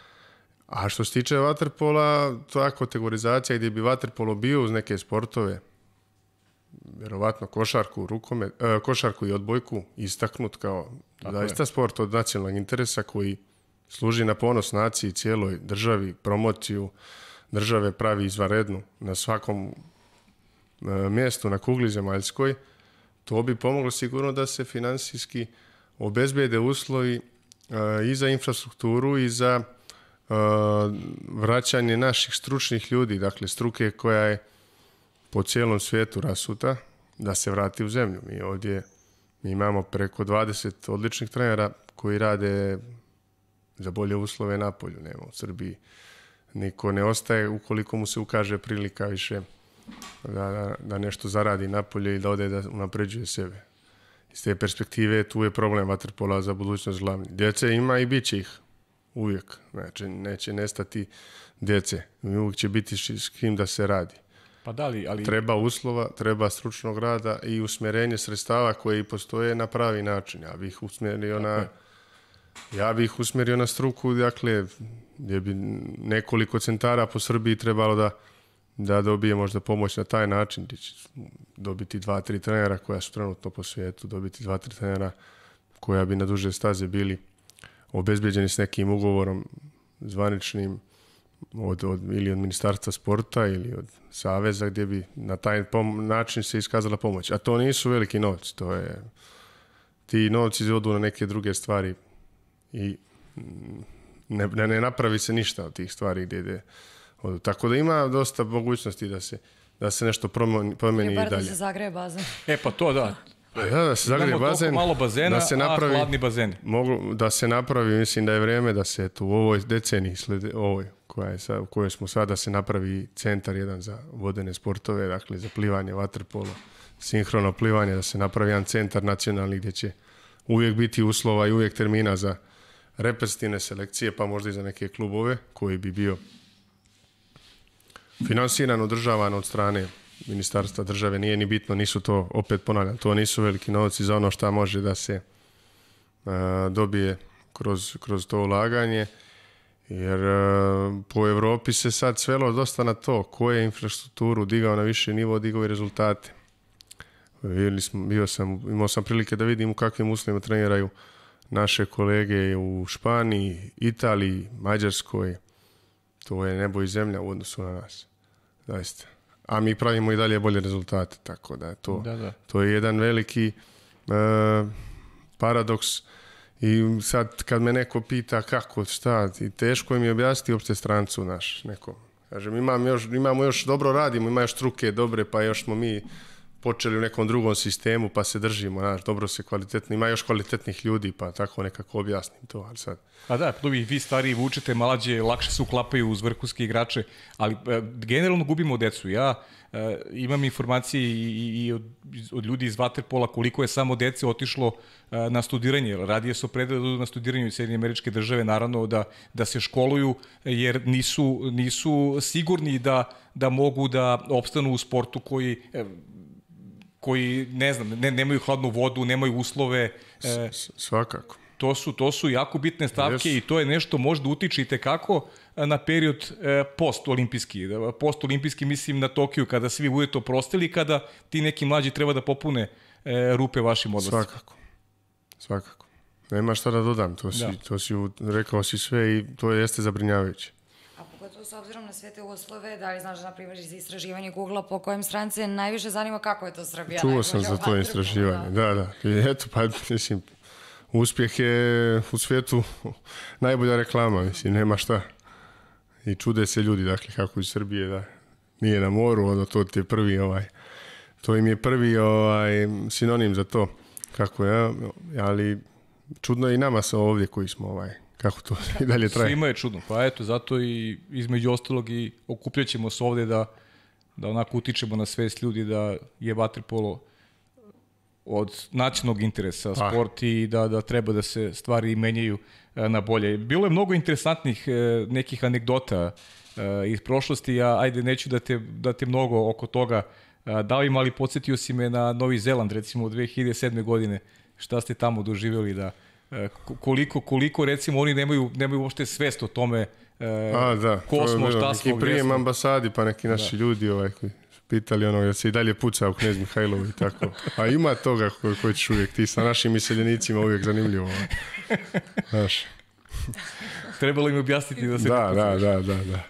A što se tiče vaterpola, ta kategorizacija gdje bi vaterpolo bio uz neke sportove, vjerovatno košarku, rukomet, eh, košarku i odbojku, istaknut kao zaista sport od nacionalnog interesa koji služi na ponos naciji, cijeloj državi, promociju države pravi izvanrednu na svakom eh, mjestu na kugli zemaljskoj, to bi pomoglo sigurno da se finansijski obezbede uslovi eh, i za infrastrukturu i za Uh, vraćanje naših stručnih ljudi, dakle struke koja je po cijelom svijetu rasuta, da se vrati u zemlju. Mi ovdje mi imamo preko dvadeset odličnih trenera koji rade za bolje uslove na polju. Nema u Srbiji. Niko ne ostaje ukoliko mu se ukaže prilika više da, da, da nešto zaradi na polje i da ode da unapređuje sebe. Iz te perspektive tu je problem vaterpola za budućnost glavni. Djece ima i bit će ih. Uvijek. Znači, neće nestati djece. Uvijek će biti s kim da se radi. Pa da li, ali... Treba uslova, treba stručnog rada i usmjerenje sredstava koje i postoje na pravi način. Ja bih usmjerio na, ja bih usmjerio na struku, dakle, gdje bi nekoliko centara po Srbiji trebalo da, da dobije možda pomoć na taj način. Gdje će dobiti dva, tri trenera koja su trenutno po svijetu, dobiti dva, tri trenera koja bi na duže staze bili obezbeđeni s nekim ugovorom zvaničnim od, od, ili od Ministarstva sporta ili od Saveza gdje bi na taj pom- način se iskazala pomoć. A to nisu veliki novci. To je, ti novci odu na neke druge stvari i ne, ne, ne napravi se ništa od tih stvari gdje ide. Od, tako da ima dosta mogućnosti da se, da se nešto promeni, promeni i dalje. Da se zagreje bazen. E pa to da. Da, da se zagreje bazen, malo bazena, da se napravi, a hladni bazen. Mogu, da se napravi, mislim da je vrijeme da se tu u ovoj deceniji, slede, ovoj, koja je sad, u kojoj smo sada, da se napravi centar jedan za vodene sportove, dakle za plivanje, vaterpolo, sinhrono plivanje, da se napravi jedan centar nacionalni gdje će uvijek biti uslova i uvijek termina za reprezentativne selekcije, pa možda i za neke klubove koji bi bio finansiran, održavan od strane Ministarstva države, nije ni bitno, nisu to, opet ponavljam, to nisu veliki novci za ono šta može da se uh, dobije kroz, kroz to ulaganje, jer uh, po Evropi se sad svelo dosta na to ko je infrastrukturu digao na više nivo, digao i rezultate. Vidjeli smo, bio sam, imao sam prilike da vidim u kakvim uslovima treniraju naše kolege u Španiji, Italiji, Mađarskoj. To je nebo i zemlja u odnosu na nas. Zaista. A mi pravimo i dalje bolje rezultate, tako da je to, da, da. to je jedan veliki uh, paradoks. I sad kad me neko pita kako, šta, i teško mi je objasniti uopšte strancu naš, nekom. Kažem, imam još, imamo još, dobro radimo, ima još struke dobre, pa još smo mi počeli u nekom drugom sistemu, pa se držimo, znaš, dobro se kvalitetno, ima još kvalitetnih ljudi, pa tako nekako objasnim to, ali sad... A da, vi, vi stariji vučete, mlađe, lakše se uklapaju uz vrhunske igrače, ali e, generalno gubimo decu. Ja e, imam informacije i, i, i od, od ljudi iz vaterpola koliko je samo dece otišlo e, na studiranje. Radije su predaju na studiranju iz Sjedinjene Američke Države, naravno da, da se školuju, jer nisu, nisu sigurni da, da mogu da opstanu u sportu koji... E, koji, ne znam, ne, nemaju hladnu vodu, nemaju uslove. E, Svakako. To su, to su jako bitne stavke Yes. i to je nešto možda utiče i tekako na period e, post-olimpijski. Post-olimpijski mislim na Tokiju, kada svi budete oprostili, kada ti neki mlađi treba da popune e, rupe vašim odlascima. Svakako. Svakako. Nema šta da dodam, to si, Da. to si u- rekao si sve i to jeste zabrinjavajuće. A pogotovo s obzirom na sve te uslove, da li znaš, na primjer, iz istraživanja Google-a po kojem strance najviše zanima kako je to Srbija? Čuo najbolja sam u za to vaterpolu, istraživanje, da, da. I eto, pa mislim, uspjeh je u svijetu najbolja reklama, mislim, nema šta. I čude se ljudi, dakle, kako iz Srbije, da nije na moru, ono, to ti je prvi, ovaj, to im je prvi ovaj, sinonim za to, kako je, ali čudno je i nama sa ovdje koji smo, ovaj, kako to i dalje traje. Svima je čudno, pa eto, zato i između ostalog i okupljaćemo se ovde da, da onako utičemo na svest ljudi da je vaterpolo od nacionalnog interesa Pa. sport i da, da treba da se stvari menjaju e, na bolje. Bilo je mnogo interesantnih e, nekih anegdota e, iz prošlosti, ja ajde neću da te, da te mnogo oko toga e, davim, ali podsjetio si me na Novi Zeland, recimo od dve hiljade sedme godine, šta ste tamo doživjeli da e, koliko, koliko recimo oni nemaju, nemaju uopšte svest o tome e, A, da. ko to je smo, bilo šta neki smo, gdje prijem smo. ambasadi, pa neki naši ljudi ovaj, koji su pitali ono, jel se i dalje puca u Knez Mihajlovu i tako. A ima toga koji, koji ćeš uvijek, ti sa našim iseljenicima uvijek zanimljivo. ovaj. Znaš. Trebalo im objasniti da se Da, ne da, pucaš. da, da, da.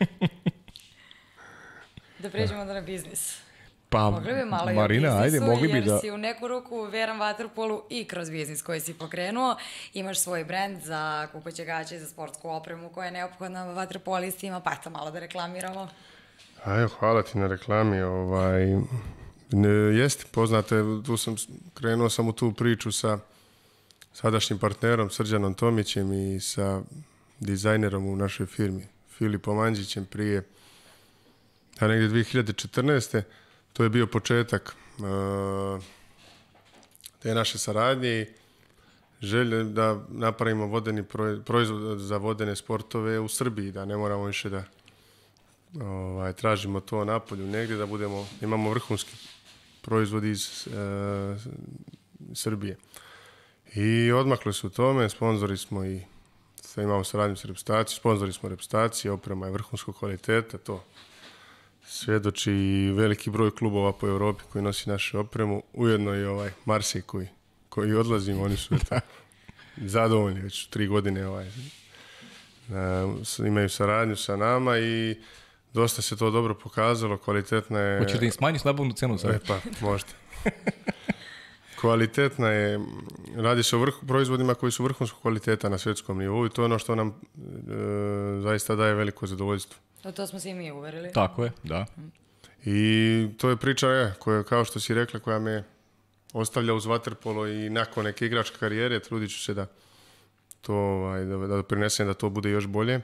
Da pređemo onda na biznis. Pa, Mogli bi malo Marina, i o ajde, biznisu, mogli bi jer da... si u neku ruku veran vaterpolu i kroz biznis koji si pokrenuo. Imaš svoj brend za kupaće gaće, za sportsku opremu koja je neophodna vaterpolistima, pa eto malo da reklamiramo. A evo, hvala ti na reklami. Ovaj, ne, jeste, poznate, tu sam, krenuo sam u tu priču sa sadašnjim partnerom Srđanom Tomićem i sa dizajnerom u našoj firmi, Filipom Anđićem prije, a negdje dve hiljade četrnaeste. To je bio početak uh, te naše saradnje i želje da napravimo vodeni proi- proizvod za vodene sportove u Srbiji, da ne moramo više da ovaj, tražimo to napolju negdje, da budemo, imamo vrhunski proizvod iz uh, Srbije. I odmakli su u tome, sponzori smo i sad imamo saradnju sa reprezentacijom, sponzori smo reprezentacije, oprema je vrhunskog kvaliteta, to svjedoči i veliki broj klubova po Europi koji nosi našu opremu, ujedno i ovaj Marsej koji, koji odlazimo, oni su eto, zadovoljni već tri godine ovaj, uh, imaju saradnju sa nama i dosta se to dobro pokazalo, kvalitetna je... Hoćeš da im smanjiš nabavnu cenu sad? E pa, možda. Kvalitetna je, radi se o vrh, proizvodima koji su vrhunskog kvaliteta na svjetskom nivou i to je ono što nam e, zaista daje veliko zadovoljstvo. To, to smo svi mi uverili. Tako je, da. I to je priča, je, koja, kao što si rekla, koja me ostavlja uz vaterpolo i nakon neke igračke karijere, trudit ću se da to, ovaj, da, da doprinesem da to bude još bolje.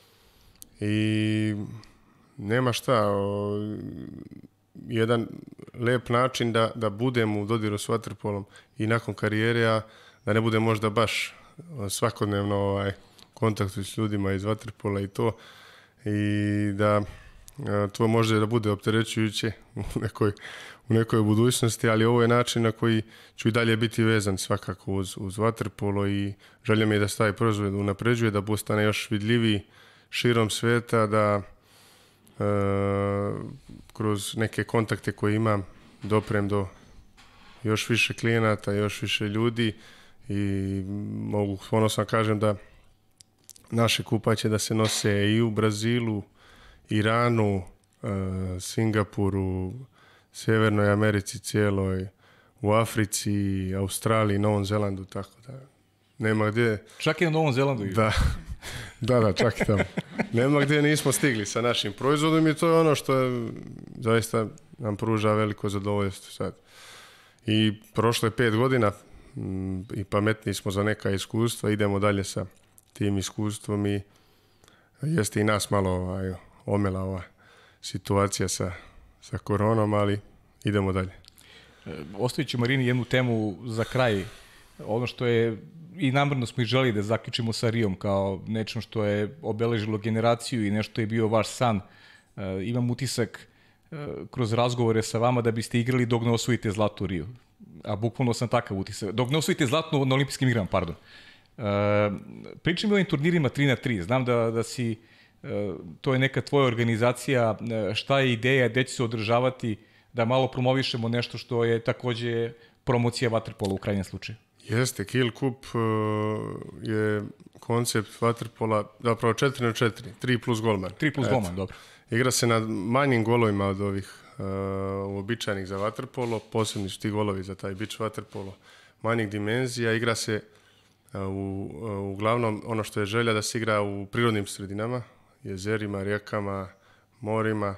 I nema šta, o, jedan lep način da, da budem u dodiru s vaterpolom i nakon karijere, a da ne bude možda baš svakodnevno ovaj, kontaktu s ljudima iz vaterpola i to, i da a, to može da bude opterećujuće u nekoj, u nekoj budućnosti, ali ovo je način na koji ću i dalje biti vezan svakako uz, uz vaterpolo i želja mi je da se taj proizvod unapređuje, da postane još vidljiviji širom sveta, da e, kroz neke kontakte koje imam doprem do još više klijenata, još više ljudi i mogu ponosno kažem da naše kupaće da se nose i u Brazilu, Iranu, e, Singapuru, Sjevernoj Americi cijeloj, u Africi, Australiji, Novom Zelandu, tako da nema gdje... Čak i na Novom Zelandu. Da, da, da, čak i tamo. Nema gdje nismo stigli sa našim proizvodom i to je ono što je zaista nam pruža veliko zadovoljstvo sad. I prošlo je pet godina i pametniji smo za neka iskustva, idemo dalje sa tim iskustvom i jeste i nas malo ovaj, omela ova situacija sa, sa koronom, ali idemo dalje. Ostavit ću Marini jednu temu za kraj. Ono što je, i namjerno smo i želi da zaključimo sa Rijom kao nečem što je obeležilo generaciju i nešto je bio vaš san. E, imam utisak e, kroz razgovore sa vama da biste igrali dok ne osvojite zlato u Riju. A bukvalno sam takav utisak. Dok ne osvojite zlatno na olimpijskim igrama, pardon. E, pričam o ovim turnirima tri na tri. Znam da, da si, e, to je neka tvoja organizacija. E, šta je ideja, gde će se održavati, da malo promovišemo nešto što je takođe promocija vaterpola u krajnjem slučaju? Jeste, Kiel Cup uh, je koncept vaterpola, zapravo četiri na četiri, tri plus golman. tri plus golman, dobro. Igra se na manjim golovima od ovih uh, uobičajenih za vaterpolo, posebni su ti golovi za taj beach vaterpolo, manjih dimenzija. Igra se uh, u, uh, uglavnom ono što je želja da se igra u prirodnim sredinama, jezerima, rijekama, morima.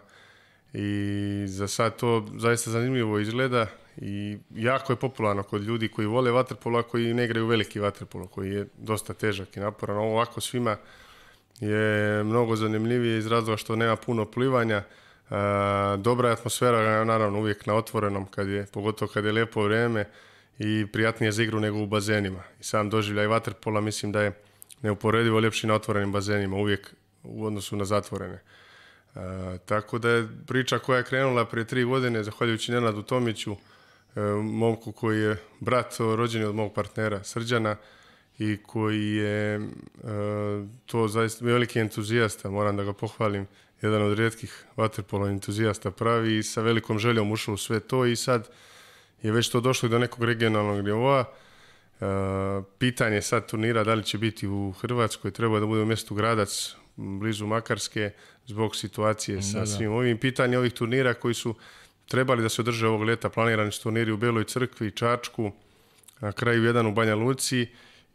I za sad to zaista zanimljivo izgleda i jako je popularno kod ljudi koji vole vaterpolo, a koji ne igraju veliki vaterpolo, koji je dosta težak i naporan. Ovo ovako svima je mnogo zanimljivije iz razloga što nema puno plivanja. E, dobra je atmosfera, naravno uvijek na otvorenom, kad je, pogotovo kad je lijepo vrijeme i prijatnije za igru nego u bazenima. I sam doživljaj vaterpola mislim da je neuporedivo ljepši na otvorenim bazenima, uvijek u odnosu na zatvorene. Uh, tako da je priča koja je krenula prije tri godine, zahvaljujući Nenadu Tomiću, uh, momku koji je brat rođeni od mog partnera Srđana i koji je uh, to zaista veliki entuzijasta, moram da ga pohvalim, jedan od rijetkih vaterpolo entuzijasta pravi i sa velikom željom ušao u sve to i sad je već to došlo do nekog regionalnog nivoa. Uh, pitanje sad turnira da li će biti u Hrvatskoj, treba da bude u mjestu Gradac, blizu Makarske, zbog situacije sa da, da. svim ovim. Pitanje ovih turnira koji su trebali da se održe ovog leta, planirani su turniri u Beloj Crkvi, Čačku, na kraju jedan u Banja Luci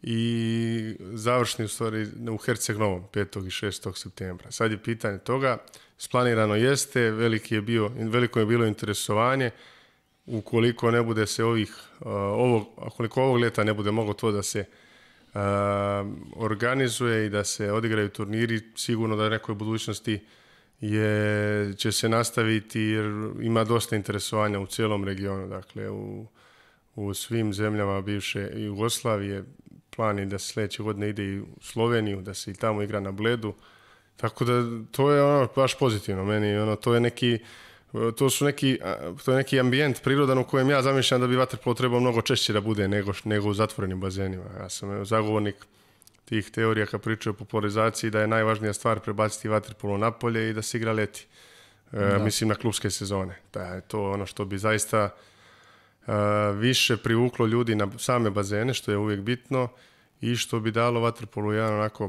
i završni u stvari u Herceg Novom, petog i šestog septembra. Sad je pitanje toga, splanirano jeste, veliki je bio, veliko je bilo interesovanje, ukoliko ne bude se ovih, uh, ovog, ukoliko ovog leta ne bude moglo to da se Uh, organizuje i da se odigraju turniri, sigurno da u nekoj budućnosti je, će se nastaviti jer ima dosta interesovanja u cijelom regionu, dakle u, u svim zemljama bivše Jugoslavije. Plan je da se sljedeće godine ide i u Sloveniju, da se i tamo igra na Bledu, tako da to je ono baš pozitivno meni, ono, to je neki To su neki, to je neki ambijent prirodan u kojem ja zamišljam da bi vaterpolo trebao mnogo češće da bude nego, nego u zatvorenim bazenima. Ja sam zagovornik tih teorija kad pričaju o popularizaciji da je najvažnija stvar prebaciti vaterpolo napolje i da se igra leti. E, mislim na klubske sezone. Da je to ono što bi zaista e, više privuklo ljudi na same bazene, što je uvijek bitno i što bi dalo vaterpolu jedan onako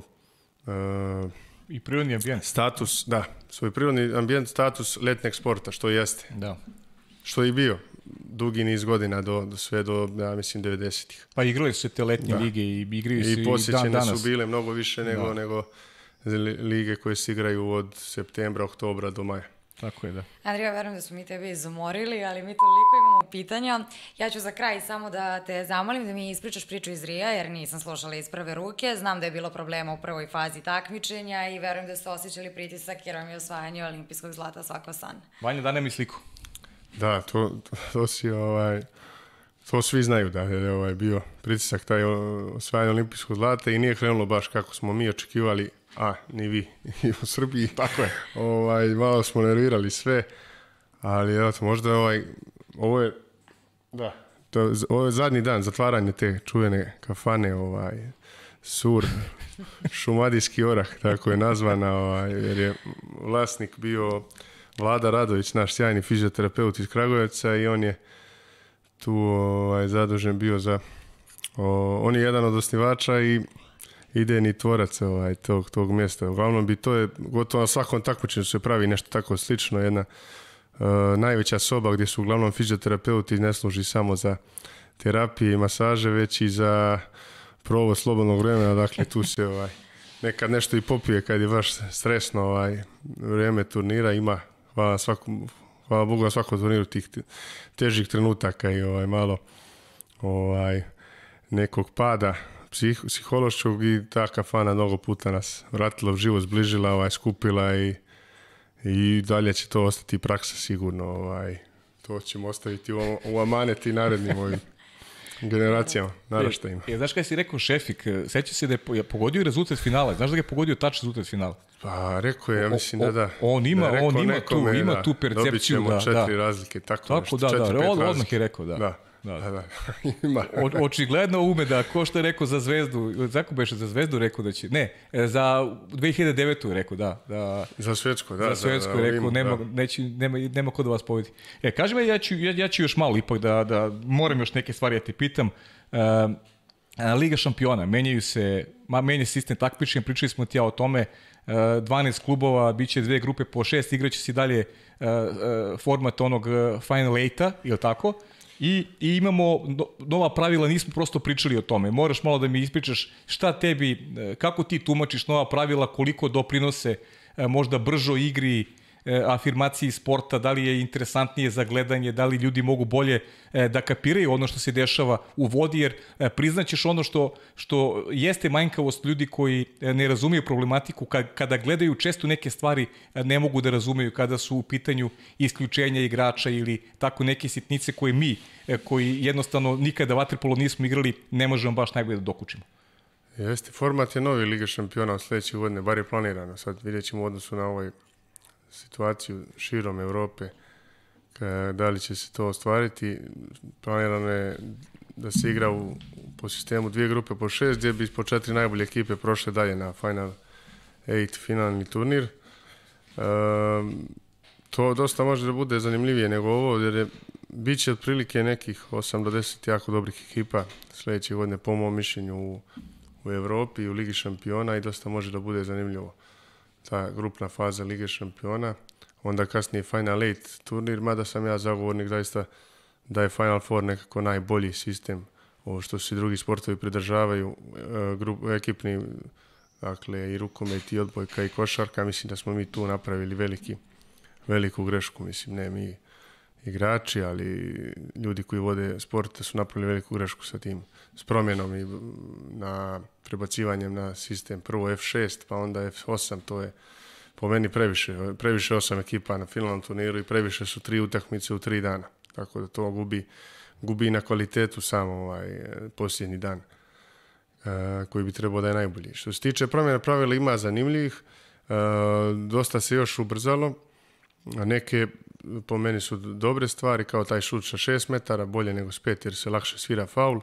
e, i prirodni ambijent. Status, da. Svoj prirodni ambijent, status letnjeg sporta, što jeste. Da. Što je i bio dugi niz godina do, do sve do, ja mislim, devedesetih. Pa igrali su se te letnje da. lige i igraju se i, i posjećene dan danas. su bile mnogo više nego, da. nego lige koje se igraju od septembra, oktobra do maja. Tako je, da. Andrija, verujem da smo mi tebe izumorili, ali mi toliko imamo pitanja. Ja ću za kraj samo da te zamolim da mi ispričaš priču iz Rija, jer nisam slušala iz prve ruke. Znam da je bilo problema u prvoj fazi takmičenja i verujem da ste osjećali pritisak jer vam je osvajanje olimpijskog zlata svako san. Vanja, da nam i sliku. Da, to, to, to si ovaj... To svi znaju da je ovaj, bio pritisak taj osvajanje olimpijskog zlata i nije krenulo baš kako smo mi očekivali, a ni vi i u Srbiji. Tako je. Ovaj, malo smo nervirali sve, ali evo, možda ovaj, ovo je, da, to, ovo je zadnji dan zatvaranja te čuvene kafane, ovaj, Sur, Šumadijski orah, tako je nazvana, ovaj, jer je vlasnik bio Vlada Radović, naš sjajni fizioterapeut iz Kragujevca i on je tu ovaj, zadužen bio za, o, on je jedan od osnivača i idejni tvorac ovaj, tog, tog mjesta. Uglavnom bi to je, gotovo na svakom takmičenju se pravi nešto tako slično, jedna uh, najveća soba gdje su uglavnom fizioterapeuti ne služi samo za terapije i masaže, već i za provoz slobodnog vremena, dakle tu se ovaj, nekad nešto i popije kad je baš stresno ovaj, vrijeme turnira, ima, hvala svakom, hvala Bogu na svakom turniru tih težih trenutaka i ovaj, malo ovaj, nekog pada psih, psihološkog i ta kafana mnogo puta nas vratila u život, zbližila, ovaj, skupila i, i dalje će to ostati praksa sigurno. Ovaj, to ćemo ostaviti u, u amanet i narednim ovim generacijama, naraštajima. E, znaš kada si rekao Šefik, seća se da je pogodio i rezultat finala. Znaš da ga je pogodio tačan rezultat finala? Pa rekao je, ja mislim da da. On ima, da on ima tu, ima tu percepciju. Dobit ćemo da, četiri da. razlike, tako, tako nešto. Da, četiri, da, pet on, razlike. odmah je rekao, da. Da. Da, da, da. Ima. O, očigledno ume da, ko što je rekao za Zvezdu, zako beše za Zvezdu rekao da će, ne, za dve hiljade devetu je rekao, da. da za Svetsku, da. Za Svetsku je rekao, nema, da. neći, nema, nema ko da vas pobedi. E, kaži me, ja ću, ja, ja ću još malo ipak da, da moram još neke stvari da te pitam. Uh, Liga šampiona, menjaju se, ma, menja sistem takmičenja, pričali smo ti ja o tome, dvanaest klubova, bit će dve grupe po šest, igraće se dalje uh, uh, format onog Final Eight-a, ili tako? I, I imamo no, nova pravila, nismo prosto pričali o tome. Moraš malo da mi ispričaš šta tebi, kako ti tumačiš nova pravila, koliko doprinose uh, možda bržoj igri, afirmaciji sporta, da li je interesantnije za gledanje, da li ljudi mogu bolje da kapiraju ono što se dešava u vodi, jer priznaćeš ono što, što jeste manjkavost ljudi koji ne razumiju problematiku, kada gledaju često neke stvari ne mogu da razumeju, kada su u pitanju isključenja igrača ili tako neke sitnice koje mi, koji jednostavno nikada vaterpolo nismo igrali, ne možemo baš najbolje da dokučimo. Jeste, format je novi Liga šampiona od sledeće godine, bar je planirano, sad vidjet ćemo u odnosu na ovaj situaciju širom Evrope, da li će se to ostvariti. Planirano je da se igra u, po sistemu dvije grupe po šest, gdje bi po četiri najbolje ekipe prošle dalje na Final Eight finalni turnir. E, to dosta može da bude zanimljivije nego ovo, jer je, bit će otprilike nekih osam do deset jako dobrih ekipa sledeće godine, po mom mišljenju, u, u Evropi i u Ligi šampiona i dosta može da bude zanimljivo ta grupna faza Lige šampiona, onda kasnije Final Eight turnir, mada sam ja zagovornik zaista da je Final Four nekako najbolji sistem, ovo što se drugi sportovi pridržavaju, grup, ekipni, dakle i rukomet i odbojka i košarka, mislim da smo mi tu napravili veliki, veliku grešku, mislim ne mi igrači, ali ljudi koji vode sport su napravili veliku grešku sa tim, s promjenom i na prebacivanjem na sistem prvo F šest, pa onda F osam, to je po meni previše, previše osam ekipa na finalnom turniru i previše su tri utakmice u tri dana, tako da to gubi, gubi na kvalitetu samo ovaj posljednji dan, uh, koji bi trebao da je najbolji. Što se tiče promjene pravila, ima zanimljivih, uh, dosta se još ubrzalo, a neke po meni su dobre stvari, kao taj šut sa šest metara, bolje nego s pet jer se lakše svira faul.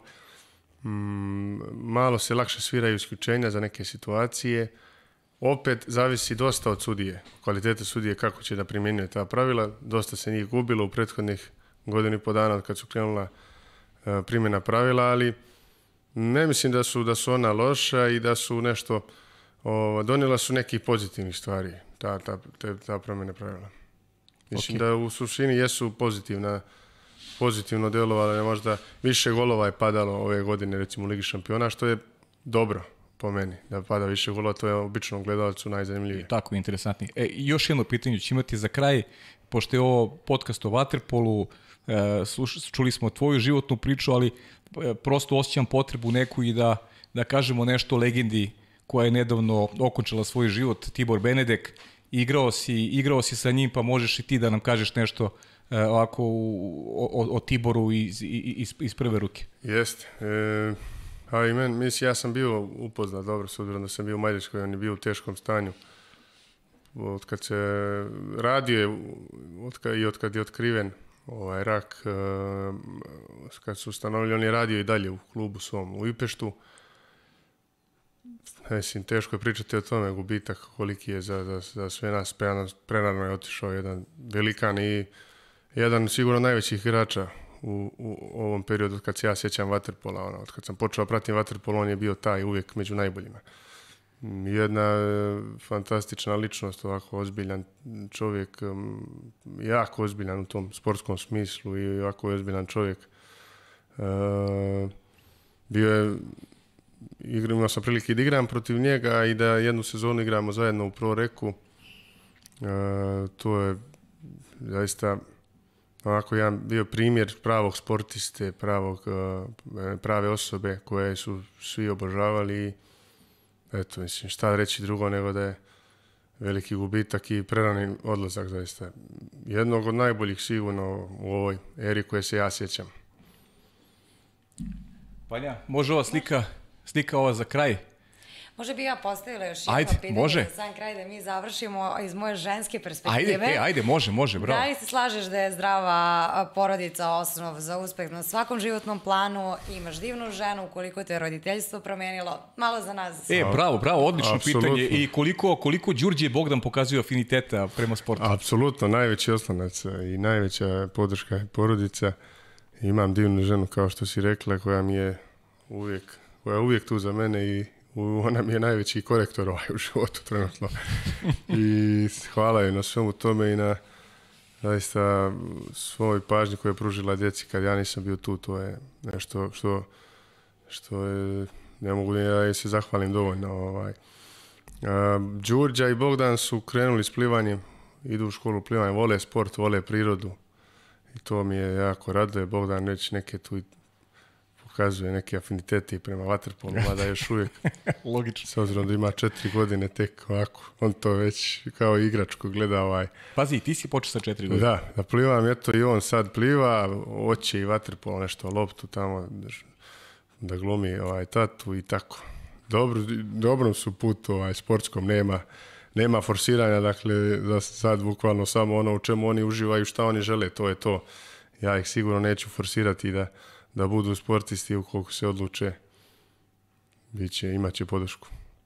Mm, malo se lakše sviraju isključenja za neke situacije. Opet zavisi dosta od sudije, kvalitete sudije kako će da primjenjuje ta pravila. Dosta se njih gubilo u prethodnih godinu i po dana od kad su krenula uh, primjena pravila, ali ne mislim da su, da su ona loša i da su nešto, o, donijela su nekih pozitivnih stvari, ta, ta, ta, ta promjena pravila. Mislim okay. da u suštini jesu pozitivna, pozitivno delovalo, možda više golova je padalo ove godine, recimo u Ligi šampiona, što je dobro po meni, da pada više golova, to je običnom gledalcu najzanimljivije. Tako, interesantnije. E, još jedno pitanje ću imati za kraj, pošto je ovo podcast o vaterpolu, e, sluš, čuli smo tvoju životnu priču, ali e, prosto osjećam potrebu neku i da, da kažemo nešto o legendi koja je nedavno okončala svoj život, Tibor Benedek. Igrao si, igrao si sa njim, pa možeš i ti da nam kažeš nešto uh, ovako o, o, o Tiboru iz, iz, iz prve ruke. Jeste. E, ali men, mislim, ja sam bio upoznat dobro, s obzirom da sam bio u Mađarskoj, on je bio u teškom stanju. Od kad se radio od kad, i od kad je otkriven ovaj rak, e, kad su ustanovili, on je radio i dalje u klubu svom u Ipeštu. Mislim, teško je pričati o tome, gubitak koliki je za, za, za sve nas. Prenarno je otišao jedan velikan i jedan sigurno najvećih igrača u, u ovom periodu od kad se ja sjećam vaterpola. Ono, od kad sam počeo pratim vaterpol, on je bio taj uvijek među najboljima. Jedna fantastična ličnost, ovako ozbiljan čovjek, jako ozbiljan u tom sportskom smislu i jako ozbiljan čovjek. E, bio je imao sam prilike da igram protiv njega i da jednu sezonu igramo zajedno u Pro Reku. E, to je zaista onako jedan bio primjer pravog sportiste, pravog, prave osobe koje su svi obožavali i eto, mislim, šta reći drugo nego da je veliki gubitak i prerani odlazak zaista. Jednog od najboljih sigurno u ovoj eri koje se ja sjećam. Panja, može ova slika, slika ova za kraj? Može bi ja postavila još jedno Ajde, pitanje može. za sam kraj da mi završimo iz moje ženske perspektive. Ajde, e, ajde, može, može, bravo. Da li se slažeš da je zdrava porodica osnov za uspeh na svakom životnom planu? Imaš divnu ženu, koliko te je roditeljstvo promenilo? Malo za nas. E, bravo, bravo, odlično Apsolutno. pitanje. I koliko, koliko Đurđe i Bogdan pokazuju afiniteta prema sportu? Apsolutno, najveći oslonac i najveća podrška je porodica. Imam divnu ženu, kao što si rekla, koja mi je uvijek, koja je uvijek tu za mene i ona mi je najveći korektor ovaj u životu trenutno. I hvala joj na svemu tome i na zaista svoj pažnji koju je pružila djeci kad ja nisam bio tu. To je nešto što, što je, ne mogu da ja se zahvalim dovoljno. Ovaj. A, Đurđa i Bogdan su krenuli s plivanjem, idu u školu plivanja, vole sport, vole prirodu. I to mi je jako raduje. Bogdan već neke tu pokazuje neke afinitete prema vaterpolu, mada još uvijek. Logično. S obzirom da ima četiri godine tek ovako, on to već kao igračku gleda ovaj. Pazi, ti si počeo sa četiri godine. Da, da plivam, eto i on sad pliva, hoće i vaterpol nešto, loptu tamo, da glumi ovaj tatu i tako. Dobro, dobrom su putu ovaj, sportskom, nema, nema forsiranja, dakle da sad bukvalno samo ono u čemu oni uživaju, šta oni žele, to je to. Ja ih sigurno neću forsirati da da budu sportisti ukoliko se odluče, biće, imaće podršku.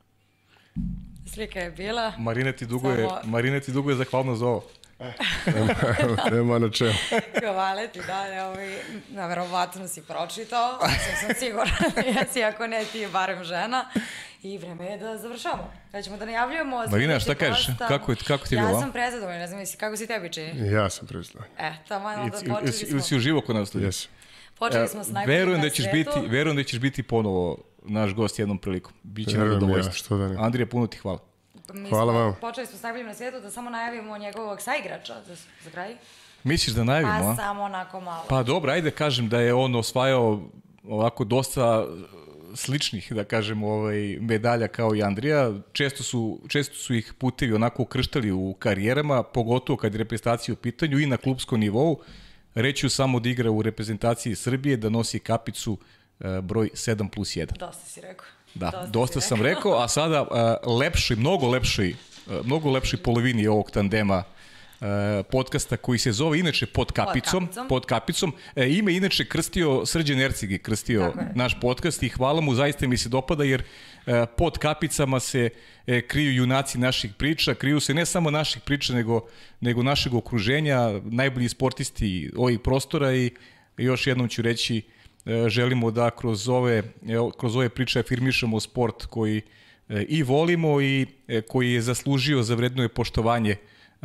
Slika je bila. Marina ti duguje, Samo... Marina ti duguje zahvalno za ovo. nema, nema na čemu. Hvala ti, da, evo i na verovatno si pročitao, sam, sam sigurna, jesi, ako ne ti je barem žena. I vreme je da završamo. Da ćemo da najavljujemo. Marina, šta kažeš? Kako, je, kako ti je bilo? Ja sam prezadovoljna, ne znam, misli, kako si tebi čini? Ja sam prezadovoljna. E, tamo da počeli smo. Ili si uživo kod nas? Jesam. Počeli smo s najboljim verujem na da ćeš svetu. biti, verujem da ćeš biti ponovo naš gost jednom prilikom. Biće nam Verujem zadovoljstvo. ja, što da ne. Andrija, puno ti hvala. Mi Hvala smo, vam. Počeli smo s najboljim na svijetu, da samo najavimo njegovog saigrača za, za kraj. Misliš da najavimo, Pa a? samo onako malo. Pa dobro, ajde kažem da je on osvajao ovako dosta sličnih, da kažem, ovaj, medalja kao i Andrija. Često su, često su ih putevi onako ukrštali u karijerama, pogotovo kad je reprezentacija u pitanju i na klupskom nivou. Reću samo da igra u reprezentaciji Srbije, da nosi kapicu e, broj sedam plus jedan. Dosta si rekao. Da, dosta, dosta sam rekao, a sada e, lepšoj, mnogo lepšoj, e, mnogo lepšoj polovini ovog tandema e, podcasta koji se zove inače Pod kapicom. Pod kapicom. Pod kapicom. E, ime inače krstio Srđan Erceg je krstio naš podcast i hvala mu, zaista mi se dopada jer e, pod kapicama se e, kriju junaci naših priča, kriju se ne samo naših priča nego, nego našeg okruženja, najbolji sportisti ovih prostora i još jednom ću reći e, želimo da kroz ove, e, kroz ove priče afirmišemo sport koji e, i volimo i e, koji je zaslužio za vredno poštovanje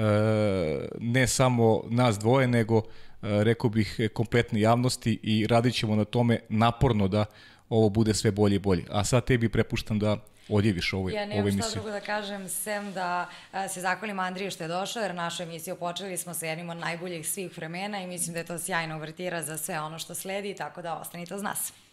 ne samo nas dvoje, nego rekao bih kompletne javnosti i radit ćemo na tome naporno da ovo bude sve bolje i bolje. A sad tebi prepuštam da odjeviš ovoj emisiji. Ja nemam šta drugo da kažem, sem da se zahvalim Andriji što je došao, jer našu emisiju počeli smo sa jednim od najboljih svih vremena i mislim da je to sjajna uvertira za sve ono što sledi, tako da ostanite uz nas.